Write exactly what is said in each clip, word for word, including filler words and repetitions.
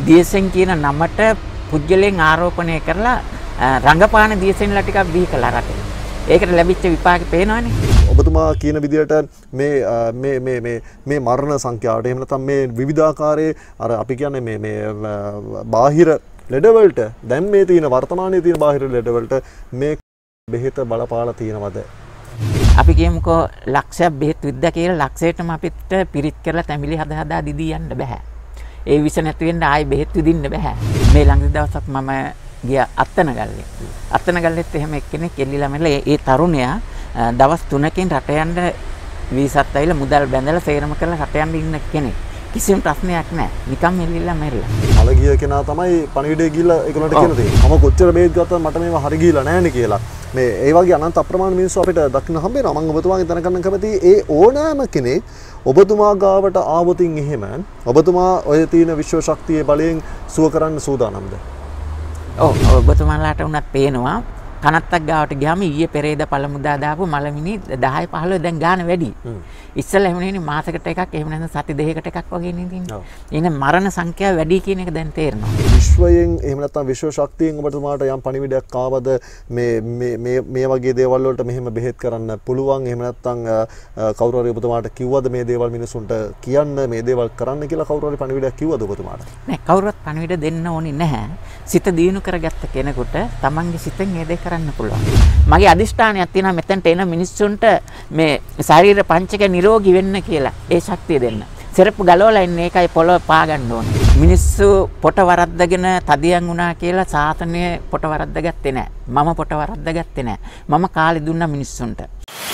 දියසෙන් කියන නමට පුජ්‍යලෙන් ආරෝපණය කරලා රංගපාන දියසෙන්ලා ටිකක් බිහි කළා රටේ. ඒකට ලැබිච්ච විපාකෙ පේනවනේ. ඔබතුමා කියන විදිහට මේ මේ මේ මේ මේ මරණ සංඛ්‍යාවට එහෙම නැත්නම් මේ විවිධාකාරයේ අර අපි කියන්නේ මේ මේ බාහිර ලෙඩවලට දැන් මේ තියෙන වර්තමානයේ තියෙන බාහිර ලෙඩවලට මේ බෙහෙත බලපාලා තියෙනවද? අපි කියමුකෝ ලක්ෂයක් බෙහෙත් විද්දා කියලා ලක්ෂයටම අපිට පිරිත් කරලා තැඹිලි හද හදා දිදී යන්න බෑ. ඒ විස නැති වෙන්න ආයි බෙහෙත් විදින්න බෑ. මේ ළඟදි දවසක් මම ගියා අත්තනගල්ලේ. අත්තනගල්ලෙත් එහෙම එක්කෙනෙක් එල්ලිලා මැරලා ඒ තරුණයා දවස් තුනකින් රට යන්න වීසත් ඇවිල්ලා මුදල් බැඳලා සේරම කරලා රට යන්න ඉන්න කෙනෙක්. කිසිම ප්‍රශ්නයක් නැහැ. නිකම් එල්ලිලා මැරිලා. අලගිය කෙනා තමයි පණිවිඩය ගිහිල්ලා ඒගොල්ලන්ට කියන දේ. මම කොච්චර බේත් ගත්තත් මට මේවා හරි ගිහිල්ලා නැහැනේ කියලා. මේ ඒ වගේ අනන්ත අප්‍රමාණ මිනිස්සු අපිට දකින්න හම්බ වෙනවා. මම ඔබතුමාගෙන් දැනගන්න කැමතියි ඒ ඕනෑම කෙනෙක් ඔබතුමා ගාවට ආවොතින් එහෙම ඔබතුමා ඔය තියෙන විශ්ව ශක්තියේ බලයෙන් සුව කරන්න සූදානම්ද? ඔව් ඔබතුමාලාට උනත් පේනවා කනත්තක් ගාවට ගියාම ඊයේ පෙරේද පළමුදා දාපු මලමිනි දහය පහළොව දැන් ගාන වැඩි. ඉස්සෙල්ලා එහෙම නෙවෙයි මාසෙකට එකක් එහෙම නැත්නම් සති දෙකකට එකක් වගේ නේ තියෙන්නේ. එහෙනම් මරණ සංඛ්‍යාව වැඩි කියන එක දැන් තේරෙනවා. විශ්වයෙන් එහෙම නැත්නම් විශ්ව ශක්තියෙන් ඔබතුමාට යම් පණිවිඩයක් ආවද මේ මේ මේ මේ වගේ දේවල් වලට මෙහෙම බෙහෙත් කරන්න පුළුවන් එහෙම නැත්නම් කවුරු හරි ඔබතුමාට කිව්වද මේ දේවල් මිනිසුන්ට කියන්න මේ දේවල් කරන්න කියලා කවුරු හරි පණිවිඩයක් කිව්වද ඔබතුමාට? නෑ කවුරුත් පණිවිඩ දෙන්න ඕනේ නැහැ. සිත දියුණු කරගත්ත කෙනෙකුට තමන්ගේ සිතෙන් මේ දේ කරන්න පුළුවන්. මගේ අදිෂ්ඨානයක් තියෙනවා මෙතනට එන මිනිස්සුන්ට මේ ශරීර පංචක නිරෝගී වෙන්න කියලා. ඒ ශක්තිය දෙන්න. සෙරප්පු ගලවලා ඉන්නේ ඒකයි පොළොව පා ගන්න ඕනේ. මිනිස්සු පොට වරද්දගෙන තදියම් වුණා කියලා සාසනය පොට වරද්දගත්තේ නැහැ. මම පොට වරද්දගත්තේ නැහැ. මම කාලේ දුන්නා මිනිස්සුන්ට.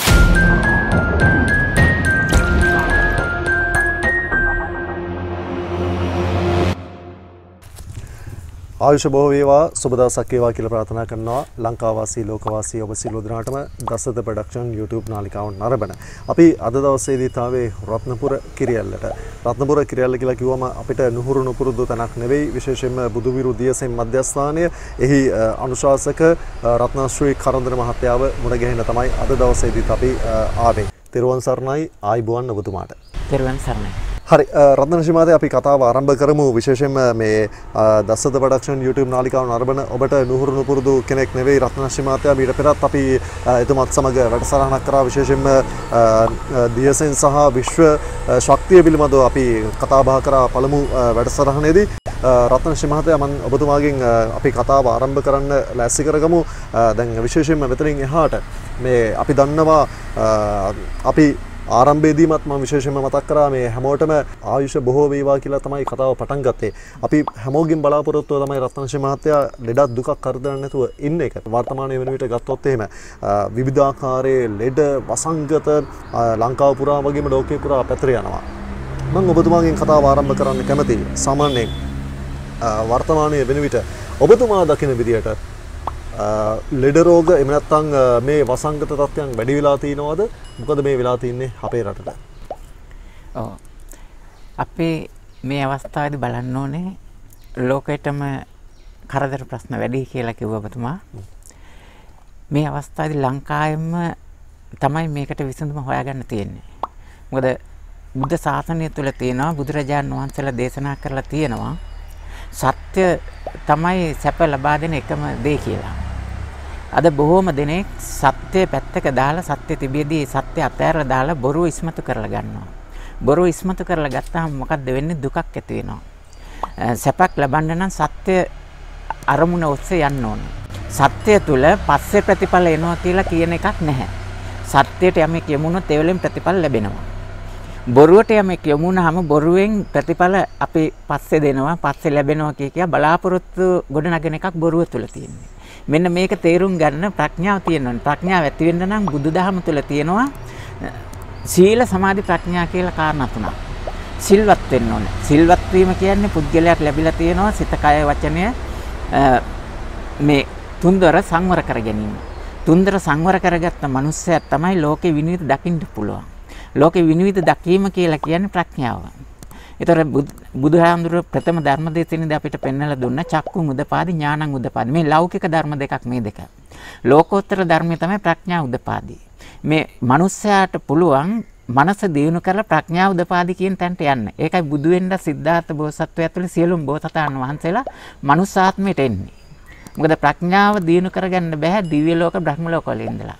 ආයුෂ බොහෝ වේවා සුබ දවසක් වේවා කියලා ප්‍රාර්ථනා කරනවා ලංකාවාසී ලෝකවාසී ඔබ සියලු දෙනාටම දසත ප්‍රොඩක්ෂන් YouTube නාලිකාව නරඹන. අපි අද දවසේදී තාවේ රත්නපුර කිරියල්ලට. රත්නපුර කිරියල්ල කියලා කිව්වම අපිට නුහුරු නුපුරුදු තැනක් නෙවෙයි විශේෂයෙන්ම බුදුවිරු දියසෙන් මධ්‍යස්ථානය. එහි අනුශාසක රත්නශ්‍රී කරන්දන මහත්තයාව මුණ ගැහෙන්න තමයි අද දවසේදීත් අපි ආවේ. තෙරුවන් සරණයි ආයිබුවන් ඔබතුමාට. තෙරුවන් සරණයි. හරි රත්න ශ්‍රීමාතේ අපි කතාව ආරම්භ කරමු විශේෂයෙන්ම මේ දසත ප්‍රොඩක්ෂන් YouTube නාලිකාව නරඹන ඔබට නුහුරු නුපුරුදු කෙනෙක් නෙවෙයි රත්න ශ්‍රීමාතයා ඊට පෙරත් අපි එතුමත් සමග වැඩසටහනක් කරා විශේෂයෙන්ම දියසෙන් සහ විශ්ව ශක්තිය පිළිබඳව අපි කතා බහ කරා පළමු වැඩසටහනේදී රත්න ශ්‍රීමාතයා මම ඔබතුමාගෙන් අපි කතාව ආරම්භ කරන්න ලෑස්ති කරගමු දැන් විශේෂයෙන්ම මෙතනින් එහාට මේ අපි දන්නවා අපි ආරම්භයේදීමත් මම විශේෂයෙන්ම මතක් කරා මේ හැමෝටම ආයුෂ බොහෝ වේවා කියලා තමයි කතාව පටන් ගත්තේ. අපි හැමෝගෙන් බලාපොරොත්තුව තමයි රත්නශ්‍රී මහත්තයා ලෙඩක් දුකක් කරදරයක් නැතුව ඉන්න එක. වර්තමානයේ වෙන විට ගත්තොත් එහෙම විවිධාකාරයේ ලෙඩ වසංගත ලංකාව පුරා වගේම ලෝකේ පුරා පැතිර යනවා. මම ඔබතුමාගෙන් කතාව ආරම්භ කරන්න කැමතියි. සාමාන්‍යයෙන් වර්තමානයේ වෙන විට ඔබතුමා දකින විදියට ලෙඩ රෝග එහෙම නැත්නම් මේ වසංගත තත්ත්වයන් වැඩි වෙලා තිනවද? මොකද මේ වෙලා තින්නේ අපේ රටට? ඔව්. අපි මේ අවස්ථාවේදී බලන්න ඕනේ ලෝකෙටම කරදර ප්‍රශ්න වැඩි කියලා කිව්ව ඔබතුමා. මේ අවස්ථාවේදී ලංකාවෙම තමයි මේකට විසඳුම හොයාගන්න තියෙන්නේ. මොකද බුද්ධ ශාසනය තුල තියෙනවා බුදුරජාණන් වහන්සේලා දේශනා කරලා තියෙනවා සත්‍ය තමයි සැප ලබා දෙන එකම දේ කියලා. අද බොහෝම දෙනෙක් සත්‍ය පැත්තක දාලා සත්‍ය තිබෙදී සත්‍ය අතහැරලා දාලා බොරුව ඉස්මතු කරලා ගන්නවා. බොරුව ඉස්මතු කරලා ගත්තාම මොකද්ද වෙන්නේ? දුකක් ඇති වෙනවා. සැපක් ලබන්න නම් සත්‍ය අරමුණ ඔස්සේ යන්න ඕනේ. සත්‍ය තුල පස්සේ ප්‍රතිඵල එනවා කියලා කියන එකක් නැහැ. සත්‍යයට යමෙක් යමුනොත් ඒ වලින් ප්‍රතිඵල ලැබෙනවා. බොරුවට යමෙක් යමුනහම බොරුවෙන් ප්‍රතිඵල අපි පස්සේ දෙනවා පස්සේ ලැබෙනවා කිය කියා බලාපොරොත්තු ගොඩනගෙන එකක් බොරුව තුල තියෙන්නේ. මෙන්න මේක තේරුම් ගන්න ප්‍රඥාව තියෙනවා. ප්‍රඥාව ඇති වෙන්න නම් බුදුදහම තුල තියෙනවා සීල සමාධි ප්‍රඥා කියලා කාරණා තුනක්. සිල්වත් වෙන්න ඕනේ. සිල්වත් වීම කියන්නේ පුද්ගලයාට ලැබිලා තියෙනවා සිත කය වචනය මේ තුන්දර සංවර කර ගැනීම. තුන්දර සංවර කරගත්ත මනුස්සයා තමයි ලෝකේ විනිවිද දකින්න පුළුවන්. ලෝකේ විනිවිද දැකීම කියලා කියන්නේ ප්‍රඥාව. ඒතර බුදුහාමුදුරුවෝ ප්‍රථම ධර්ම දේශනාවේදී අපිට පෙන්වලා දුන්න චක්කු උදපාදි ඥානං උදපාදි. මේ ලෞකික ධර්ම දෙකක් මේ දෙක. ලෝකෝත්තර ධර්මය තමයි ප්‍රඥා උදපාදි. මේ මිනිස්යාට පුළුවන් මනස දියුණු කරලා ප්‍රඥාව උදපාදි කියන තැනට යන්න. ඒකයි බුදු වෙන්න සිද්ධාර්ථ බෝසත්වය ඇතුළේ සියලුම බෝසතාණන් වහන්සේලා මනුස්සාත්මයට එන්නේ. මොකද ප්‍රඥාව දියුණු කරගන්න බෑ දිව්‍ය ලෝක බ්‍රහ්ම ලෝක වල ඉඳලා.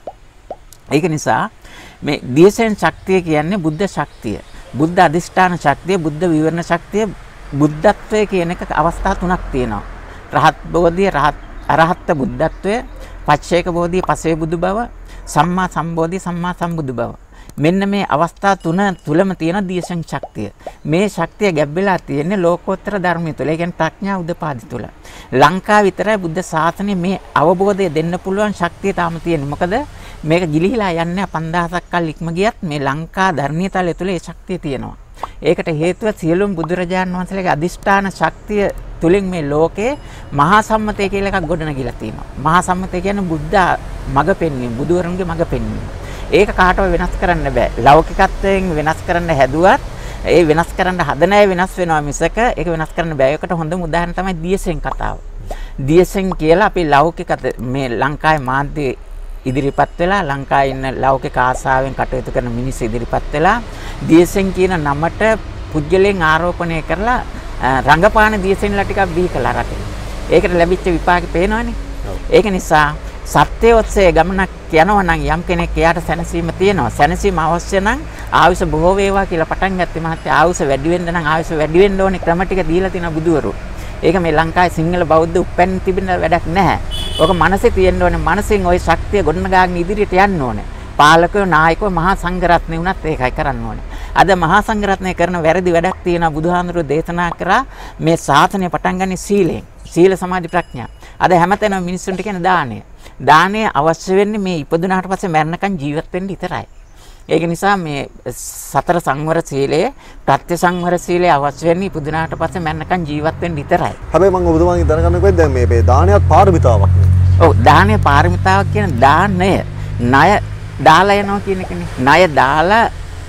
ඒක නිසා මේ දියසෙන් ශක්තිය කියන්නේ බුද්ධ ශක්තිය. බුද්ධ අධිෂ්ඨාන ශක්තිය, බුද්ධ විවරණ ශක්තිය, බුද්ධත්වය කියන එක අවස්ථා තුනක් තියෙනවා. රහත් බෝධිය, රහත් අරහත් බුද්ධත්වය, පච්චේක බෝධිය, පසේ බුදු බව, සම්මා සම්බෝධිය, සම්මා සම්බුදු බව. මෙන්න මේ අවස්ථා තුන තුලම තියෙන දියසෙන් ශක්තිය. මේ ශක්තිය ගැබ්බෙලා තියෙන්නේ ලෝකෝත්තර ධර්මය තුළ. ඒ කියන්නේ ප්‍රඥා උදපාදි තුළ. ලංකාව විතරයි බුද්ධ ශාසනය මේ අවබෝධය දෙන්න පුළුවන් ශක්තිය තාම තියෙන්නේ. මොකද මේක ගිලිහිලා යන්නේ පන්දාසක් කල් ඉක්ම ගියත් මේ ලංකා ධර්මීයතලය තුළ ඒ ශක්තිය තියෙනවා. ඒකට හේතුව සියලුම බුදුරජාණන් වහන්සේලාගේ අදිෂ්ඨාන ශක්තිය තුලින් මේ ලෝකේ මහා සම්මතය කියලා එකක් ගොඩනගිලා තියෙනවා. මහා සම්මතය කියන්නේ බුද්ධ මඟ පෙන්වීම, බුදුවරුන්ගේ මඟ පෙන්වීම. ඒක කාටවත් වෙනස් කරන්න බෑ. ලෞකිකත්වයෙන් වෙනස් කරන්න හැදුවත් ඒ වෙනස් කරන්න හදන අය වෙනස් වෙනවා මිසක ඒක වෙනස් කරන්න බෑ. ඒකට හොඳම උදාහරණ තමයි දියසෙන් කතාව. දියසෙන් කියලා අපි ලෞකිකත මේ ලංකාවේ මාධ්‍ය ඉදිරිපත් වෙලා ලංකාවේ ඉන්න ලෞකික ආසාවෙන් කටයුතු කරන මිනිස්සු ඉදිරිපත් වෙලා දියසෙන් කියන නමට පුජ්‍යලෙන් ආරෝපණය කරලා රංගපාන දියසෙන්ලා ටිකක් බිහි කළා රටේ. ඒකට ලැබිච්ච විපාකේ පේනවනේ. ඒක නිසා සත්‍ය ඔස්සේ ගමනක් යනවා නම් යම් කෙනෙක් එයාට සැනසීම තියෙනවා. සැනසීම අවශ්‍ය නම් ආයුෂ බොහෝ වේවා කියලා පටන් ගත්තේ මහත්තයා. ආයුෂ වැඩි වෙන්න නම් ආයුෂ වැඩි වෙන්න ඕනේ ක්‍රම ටික දීලා තියෙන බුදුවරු. ඒක මේ ලංකාවේ සිංහල බෞද්ධ උපැන්න තිබෙන වැඩක් නැහැ. ඔක මනසේ තියෙන්න ඕනේ. මනසෙන් ওই ශක්තිය ගොඩනගාගෙන ඉදිරියට යන්න ඕනේ. පාලකයෝ නායකයෝ මහා සංඝරත්නය වුණත් ඒකයි කරන්න ඕනේ. අද මහා සංඝරත්නය කරන වැරදි වැඩක් තියෙනවා. බුදුහාමුදුරුවෝ දේශනා කරා මේ ශාසනය පටන් ගන්නේ සීලෙන්. සීල සමාධි ප්‍රඥා. අද හැමතැනම මිනිස්සුන්ට කියන දානය. දානය අවශ්‍ය වෙන්නේ මේ ඉපදුනාට පස්සේ මරණකම් ජීවත් වෙන්න විතරයි. ඒක නිසා මේ සතර සංවර සීලය, ප්‍රත්‍ය සංවර සීලය අවශ්‍ය වෙන්නේ ඉපදුනාට පස්සේ මරණකම් ජීවත් වෙන්න විතරයි. හැබැයි මම ඔබතුමාගෙන් දැනගන්න කොහෙද දැන් මේ මේ දානයත් පාරමිතාවක් නේ. ඔව් දානය පාරමිතාවක් කියන දානය ණය දාලා යනවා කියන එකනේ. ණය දාලා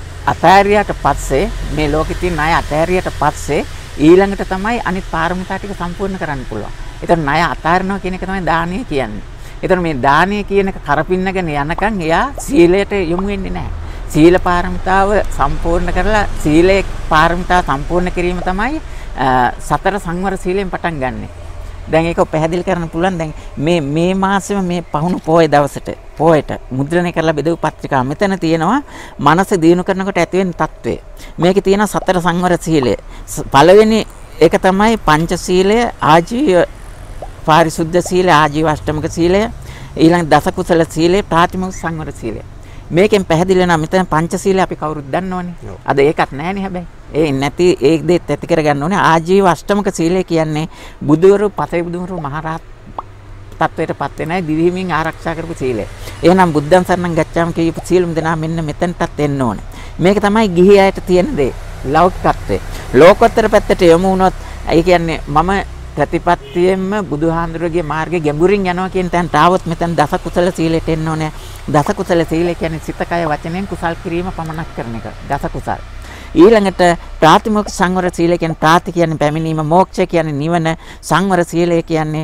අතෑරියට පස්සේ මේ ලෝකෙ තියෙන ණය අතෑරියට පස්සේ ඊළඟට තමයි අනිත් පාරමිතා ටික සම්පූර්ණ කරන්න පුළුවන්. ඒතර ණය අතාරිනවා කියන එක තමයි දානය කියන්නේ. ඒතර මේ දානය කියන එක කරපින්නගෙන යනකම් එයා සීලයට යොමු වෙන්නේ නැහැ. සීල පාරමිතාව සම්පූර්ණ කරලා සීලේ පාරමිතාව සම්පූර්ණ කිරීම තමයි සතර සංවර සීලෙන් පටන් ගන්නෙ. දැන් ඒක පැහැදිලි කරන්න පුළුවන්. දැන් මේ මේ මාසෙම මේ පහුණු පොය දවසට පොයට මුද්‍රණය කරලා බෙදපු පත්‍රිකාව මෙතන තියෙනවා මනස දියුණු කරනකොට ඇති වෙන తත්වය. මේකේ තියෙන සතර සංවර සීලය. පළවෙනි එක තමයි පංච සීලය, ආජීව පාරිශුද්ධ සීලය, ආජීව අෂ්ටමක සීලය, ඊළඟ දස කුසල සීලය, ප්‍රාතිමෝක්ෂ සංවර සීලය. මේකෙන් පැහැදිලි වෙනවා මෙතන පංච සීලය අපි කවුරුත් දන්නවනේ. අද ඒකත් නැහැනේ හැබැයි. ඒ නැති ඒ දෙත් ඇති කරගන්න ඕනේ. ආජීව අෂ්ටමක සීලය කියන්නේ බුදුවරු, පසේ බුදුවරු, මහරහත් තත්වයටපත් වෙනයි දිවිහිමින් ආරක්ෂා කරපු සීලය. එහෙනම් බුද්ධං සරණං ගච්ඡාමි කියපු සීලුම් දෙනා මෙන්න මෙතනටත් එන්න ඕනේ. මේක තමයි ගිහි අයට තියෙන දේ. ලෞකිකත්වය. ලෝකෝත්තර පැත්තට යමු වුණොත් ඒ කියන්නේ මම ප්‍රතිපත්තියෙන්ම බුදුහාඳුරගේ මාර්ගයේ ගැඹුරින් යනවා කියන තැනට ආවොත් මෙතන දස කුසල සීලයට එන්න ඕනේ. දස කුසල සීලය කියන්නේ සිත කය වචනෙන් කුසල් කිරීම පමණක් කරන එක. දස කුසල්. ඊළඟට ප්‍රාතිමෝක්ෂ සංවර සීලය කියන්නේ ප්‍රාති කියන්නේ පැමිණීම, මෝක්ෂ කියන්නේ නිවන, සංවර සීලය කියන්නේ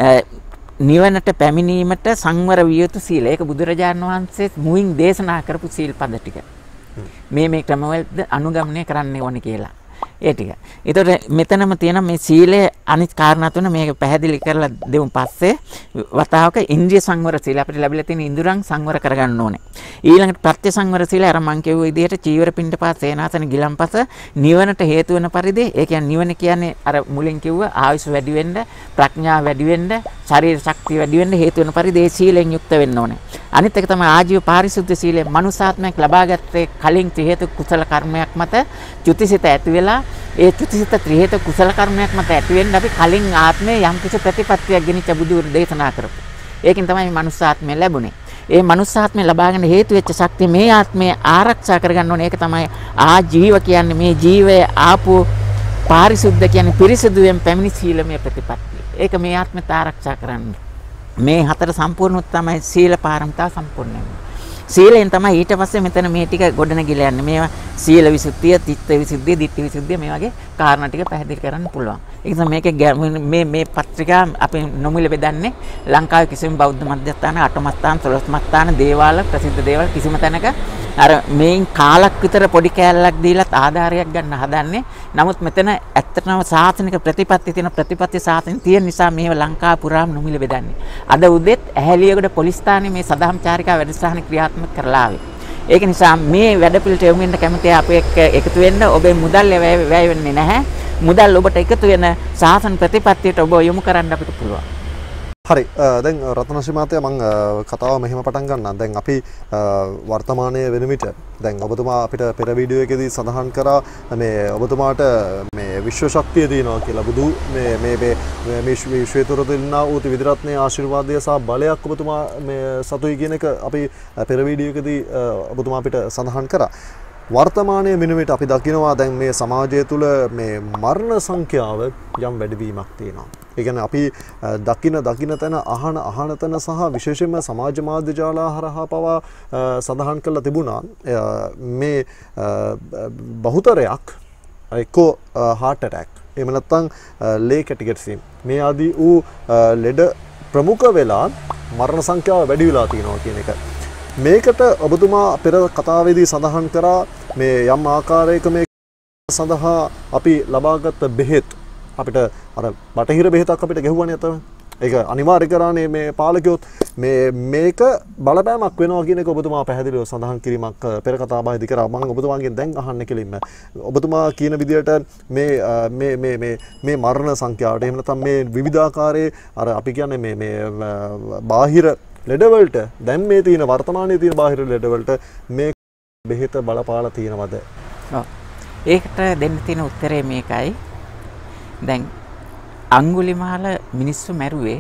නිවනට පැමිණීමට සංවර විය යුතු සීල. ඒක බුදුරජාණන් වහන්සේ මුවින් දේශනා කරපු සීල් පද ටික. මේ මේ ක්‍රමවලද අනුගමනය කරන්න ඕනේ කියලා. ඒ ටික. ඒතකොට මෙතනම තියෙන මේ සීලය අනිත් කාරණා තුන මේක පැහැදිලි කරලා දෙමු පස්සේ වතාවක ඉන්ද්‍රිය සංවර සීල අපිට ලැබිලා තියෙන ඉඳුරන් සංවර කරගන්න ඕනේ. ඊළඟට ප්‍රත්‍ය සංවර සීල අර මං කියුව විදිහට චීවර පිණ්ඩපාත සේනාසන ගිලම්පස නිවනට හේතු වෙන පරිදි ඒ කියන්නේ නිවන කියන්නේ අර මුලින් කිව්ව ආයුෂ වැඩි වෙන්න, ප්‍රඥාව වැඩි වෙන්න, ශරීර ශක්තිය වැඩි වෙන්න හේතු වෙන පරිදි ඒ සීලෙන් යුක්ත වෙන්න ඕනේ. අනිත් එක තමයි ආජීව පාරිශුද්ධ සීලය. මනුසාත්මයක් ලබාගත්තේ කලින් ත්‍රි හේතු කුසල කර්මයක් මත චුතිසිත ඇති වෙලා ඒ චුතිසිත ත්‍රි හේතු කුසල කර්මයක් මත ඇති වෙන්න අපි කලින් ආත්මේ යම් කිසි ප්‍රතිපත්තියක් ගෙනිච්ච බුදුවරු දේශනා කරපු. ඒකෙන් තමයි මේ මනුස්සාත්මය ලැබුණේ. ඒ මනුස්සාත්මය ලබාගෙන හේතු වෙච්ච ශක්තිය මේ ආත්මය ආරක්ෂා කරගන්න ඕනේ. ඒක තමයි ආජීව කියන්නේ මේ ජීවය ආපු පාරිශුද්ධ කියන්නේ පිරිසිදුවෙන් පැමිණි සීලමය ප්‍රතිපත්තිය. ඒක මේ ආත්මයට ආරක්ෂා කරන්න. මේ හතර සම්පූර්ණ තමයි සීල පාරමිතා සම්පූර්ණ වෙන්නේ. සීලෙන් තමයි ඊට පස්සේ මෙතන මේ ටික ගොඩනගිලා යන්නේ. මේවා සීල විසුද්ධිය, චිත්ත විසුද්ධිය, ditthi විසුද්ධිය මේ වගේ කාරණා ටික පැහැදිලි කරන්න පුළුවන්. ඒ නිසා මේකේ මේ මේ පත්‍රිකා අපි නොමිල බෙදන්නේ ලංකාවේ කිසිම බෞද්ධ මධ්‍යස්ථාන, අටමස්ථාන, සොළොස්මස්ථාන, දේවාල, ප්‍රසිද්ධ දේවාල කිසිම තැනක අර මේන් කාලක් විතර පොඩි කෑල්ලක් දීලත් ආධාරයක් ගන්න හදන්නේ. නමුත් මෙතන ඇත්තටම සාසනික ප්‍රතිපත්ති තියෙන ප්‍රතිපත්ති සාසන තියෙන නිසා මේව ලංකාව පුරාම නොමිල බෙදන්නේ. අද උදෙත් ඇහැලියගොඩ පොලිස් ස්ථානයේ මේ සදාම් චාරිකා වැඩසටහන ක්‍රියාත්මක කරලා ආවේ. ඒක නිසා මේ වැඩපිළිවෙලට යොමු වෙන්න කැමති අපේ එක්ක එකතු වෙන්න. ඔබේ මුදල් වැය වෙන්නේ නැහැ. මුදල් ඔබට එකතු වෙන සාසන ප්‍රතිපත්තියට ඔබ යොමු කරන්න අපිට පුළුවන්. හරි දැන් රත්නශ්‍රී මහත්තයා මම කතාව මෙහෙම පටන් ගන්නම්. දැන් අපි වර්තමානයේ වෙන විට දැන් ඔබතුමා අපිට පෙර වීඩියෝ එකේදී සඳහන් කරා මේ ඔබතුමාට මේ විශ්ව ශක්තිය තියෙනවා කියලා. බුදු මේ මේ මේ මේ විශ්වයේ තුර දෙන්නා වූ ත්‍රිවිධ ආශිර්වාදය සහ බලයක් ඔබතුමා මේ සතුයි කියන එක අපි පෙර වීඩියෝ එකේදී ඔබතුමා අපිට සඳහන් කරා. වර්තමානයේ මිනිවිට අපි දකිනවා දැන් මේ සමාජය තුළ මේ මරණ සංඛ්‍යාව යම් වැඩිවීමක් තියෙනවා. ඒ කියන්නේ අපි දකින දකින තැන අහන අහන තැන සහ විශේෂයෙන්ම සමාජ මාධ්‍ය ජාලා හරහා පවා සඳහන් කරලා තිබුණා මේ බහුතරයක් එක්කෝ heart attack එහෙම නැත්නම් ලේ කැටි ගැටීම් මේ ආදී වූ ලෙඩ ප්‍රමුඛ වෙලා මරණ සංඛ්‍යාව වැඩි වෙලා තියෙනවා කියන එක. මේකට ඔබතුමා පෙර කතාවේදී සඳහන් කරා මේ යම් ආකාරයක මේ සඳහා අපි ලබාගත් බෙහෙත් අපිට අර බටහිර බෙහෙතක් අපිට ගෙහුවානේ අතන. ඒක අනිවාර්ය කරානේ මේ පාලකයොත් මේ මේක බලපෑමක් වෙනවා කියන එක ඔබතුමා පැහැදිලිව සඳහන් කිරීමක් පෙර කතාබහදී කරා. මම ඔබතුමාගෙන් දැන් අහන්න කෙලින්ම ඔබතුමා කියන විදිහට මේ මේ මේ මේ මේ මරණ සංඛ්‍යාවට එහෙම නැත්නම් මේ විවිධාකාරයේ අර අපි කියන්නේ මේ මේ බාහිර ලෙඩවලට දැන් මේ තියෙන වර්තමානයේ තියෙන බාහිර ලෙඩවලට මේ බෙහෙත බලපාලා තියෙනවද? ඔව්. ඒකට දෙන්න තියෙන උත්තරේ මේකයි. දැන් අඟුලිමාල මිනිස්සු මැරුවේ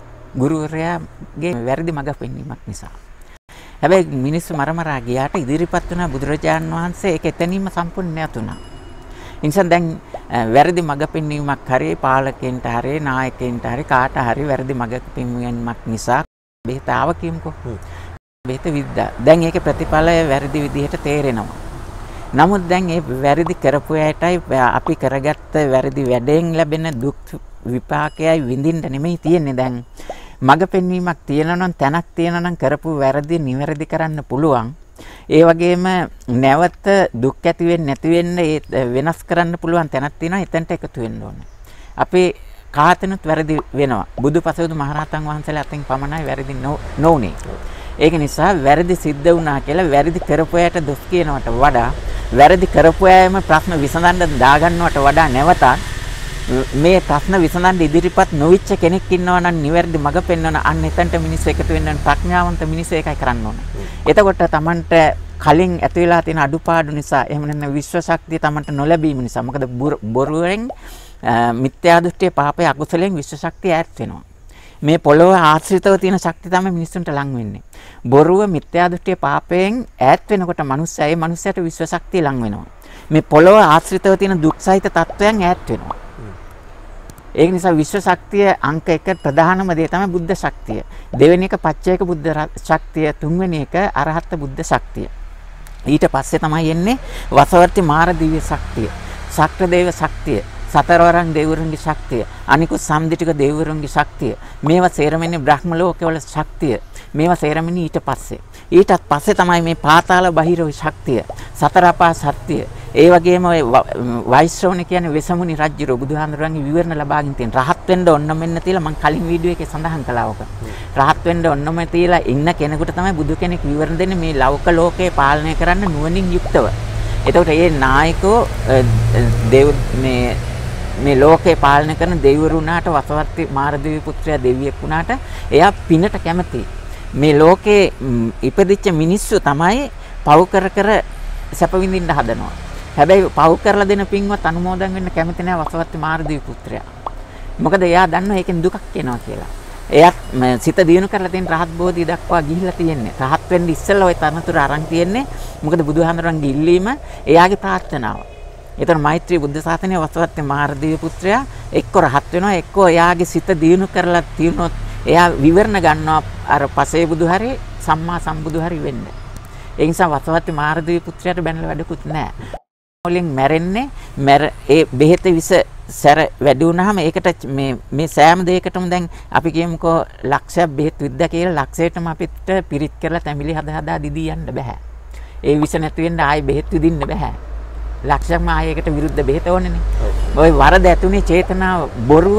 ගුරුවරයාගේ වැරදි මඟ පෙන්වීමක් නිසා. හැබැයි මිනිස්සු මරමරා ගියාට ඉදිරිපත් වුණ බුදුරජාණන් වහන්සේ ඒක එතනින්ම සම්පූර්ණ නැතුණා. ඒ නිසා දැන් වැරදි මඟ පෙන්වීමක් හරි පාලකයන්ට හරි නායකයන්ට හරි කාට හරි වැරදි මඟ පෙන්වීමක් නිසා බෙහෙත ආව කියමුකෝ. බෙහෙත විද්දා. දැන් ඒකේ ප්‍රතිඵලය වැරදි විදිහට තේරෙනවා. නමුත් දැන් ඒ වැරදි කරපු අයටයි අපි කරගත්ත වැරදි වැඩෙන් ලැබෙන දුක් විපාකයයි විඳින්න නෙමෙයි තියෙන්නේ. දැන් මඟ පෙන්වීමක් තියෙනවා නම් තැනක් තියෙනවා නම් කරපු වැරදි නිවැරදි කරන්න පුළුවන්. ඒ වගේම නැවත දුක් ඇති වෙන්නේ නැති වෙන්න ඒ වෙනස් කරන්න පුළුවන් තැනක් තියෙනවා. එතනට එකතු වෙන්න ඕනේ. අපි කාතනුත් වැරදි වෙනවා. බුදුපසවුදු මහරහතන් වහන්සේලා අතින් පමණයි වැරදි නොඋනේ. ඒක නිසා වැරදි සිද්ධ වුණා කියලා වැරදි කරපු අයට දොස් කියනවට වඩා වැරදි කරපු අයම ප්‍රශ්න විසඳන්න දාගන්නවට වඩා නැවතත් මේ ප්‍රශ්න විසඳන්න ඉදිරිපත් නොවිච්ච කෙනෙක් ඉන්නවා නම් නිවැරදි මඟ පෙන්වන අන්න එතනට මිනිස්සු එකතු වෙන්න ප්‍රඥාවන්ත මිනිස්සු ඒකයි කරන්න ඕනේ. එතකොට Tamanට කලින් ඇති වෙලා තියෙන අඩුපාඩු නිසා එහෙම නැත්නම් විශ්ව ශක්තිය Tamanට නොලැබීම නිසා මොකද බොරුවෙන් මිත්‍යා දෘෂ්ටිය පාපය අකුසලයෙන් විශ්ව ශක්තිය ඈත් වෙනවා. මේ පොළොව ආශ්‍රිතව තියෙන ශක්තිය තමයි මිනිස්සුන්ට ලං වෙන්නේ. බොරුව මිත්‍යා දෘෂ්ටිය පාපයෙන් ඈත් වෙනකොට මනුස්සයා ඒ මනුස්සයාට විශ්ව ශක්තිය ලං වෙනවා. මේ පොළොව ආශ්‍රිතව තියෙන දුක්සහිත තත්වයන් ඈත් වෙනවා. ඒක නිසා විශ්ව ශක්තිය අංක එක ප්‍රධානම දේ තමයි බුද්ධ ශක්තිය. දෙවෙනි එක පච්චේක බුද්ධ ශක්තිය, තුන්වෙනි එක අරහත් බුද්ධ ශක්තිය. ඊට පස්සේ තමයි එන්නේ වසවර්ති මාර දිව්‍ය ශක්තිය, ශක්‍ර දේව ශක්තිය, සතරවරන් දෙවිවරුන්ගේ ශක්තිය, අනිකුත් සම්දිටික දෙවිවරුන්ගේ ශක්තිය. මේවා සේරමෙන්නේ බ්‍රහ්ම ලෝකවල ශක්තිය. මේවා සේරමෙන්නේ ඊට පස්සේ. ඊටත් පස්සේ තමයි මේ පාතාල බහිරව ශක්තිය, සතර අපා සත්‍ය. ඒ වගේම ඔය වෛශ්‍රවණ කියන්නේ වෙසමුනි රජුගේ බුදුහාඳුරන්ගේ විවරණ ලබාගෙන තියෙන රහත් වෙන්න ඕන මෙන්න තියලා මම කලින් වීඩියෝ එකේ සඳහන් කළා ඔක. රහත් වෙන්න ඕන මෙන්න තියලා ඉන්න කෙනෙකුට තමයි බුදු කෙනෙක් විවරණ දෙන්නේ මේ ලෞක ලෝකේ පාලනය කරන්න නුවණින් යුක්තව. එතකොට මේ නායකෝ දේව මේ මේ ලෝකේ පාලනය කරන දෙවිවරු වුණාට වසවර්ති මාරදේවි පුත්‍රයා දෙවියෙක් වුණාට එයා පිනට කැමතියි. මේ ලෝකේ ඉපදිච්ච මිනිස්සු තමයි පව් කර කර සැප විඳින්න හදනවා. හැබැයි පව් කරලා දෙන පින්වත් අනුමෝදන් වෙන්න කැමති නැහැ වසවර්ති මාරදේවි පුත්‍රයා. මොකද එයා දන්නවා ඒකෙන් දුකක් එනවා කියලා. එයාත් සිත දියුණු කරලා තියෙන රහත් බෝධිය දක්වා ගිහිල්ලා තියෙන්නේ. රහත් වෙන්න ඉස්සෙල්ලා ওই තනතුර අරන් තියෙන්නේ. මොකද බුදුහාමරන්ගේ ඉල්ලීම එයාගේ ප්‍රාර්ථනාව. ඒතර මෛත්‍රී බුද්ධ ශාසනයේ වසවර්ති මාරදේවි පුත්‍රයා එක්ක රහත් වෙනවා එක්ක එයාගේ සිත දියුණු කරලා තියුණොත් එයා විවරණ ගන්නවා අර පසේ බුදු හරි සම්මා සම්බුදු හරි වෙන්න. ඒ නිසා වසවර්ති මාරදේවි පුත්‍රයාට බැනලා වැඩකුත් නැහැ. වලින් මැරෙන්නේ මැර ඒ බෙහෙත විස සැර වැඩි වුණාම ඒකට මේ මේ සෑම දෙයකටම දැන් අපි කියමුකෝ ලක්ෂයක් බෙහෙත් විද්දා කියලා ලක්ෂයටම අපිට පිරිත් කරලා තැඹිලි හදා හදා දිදී යන්න බෑ. ඒ විස නැති වෙන්න ආයෙ බෙහෙත් විදින්න බෑ. ලක්ෂයක්ම ආයෙකට විරුද්ධ බෙහෙත ඕනේනේ. ඔය වරද ඇතුනේ චේතනාව බොරුව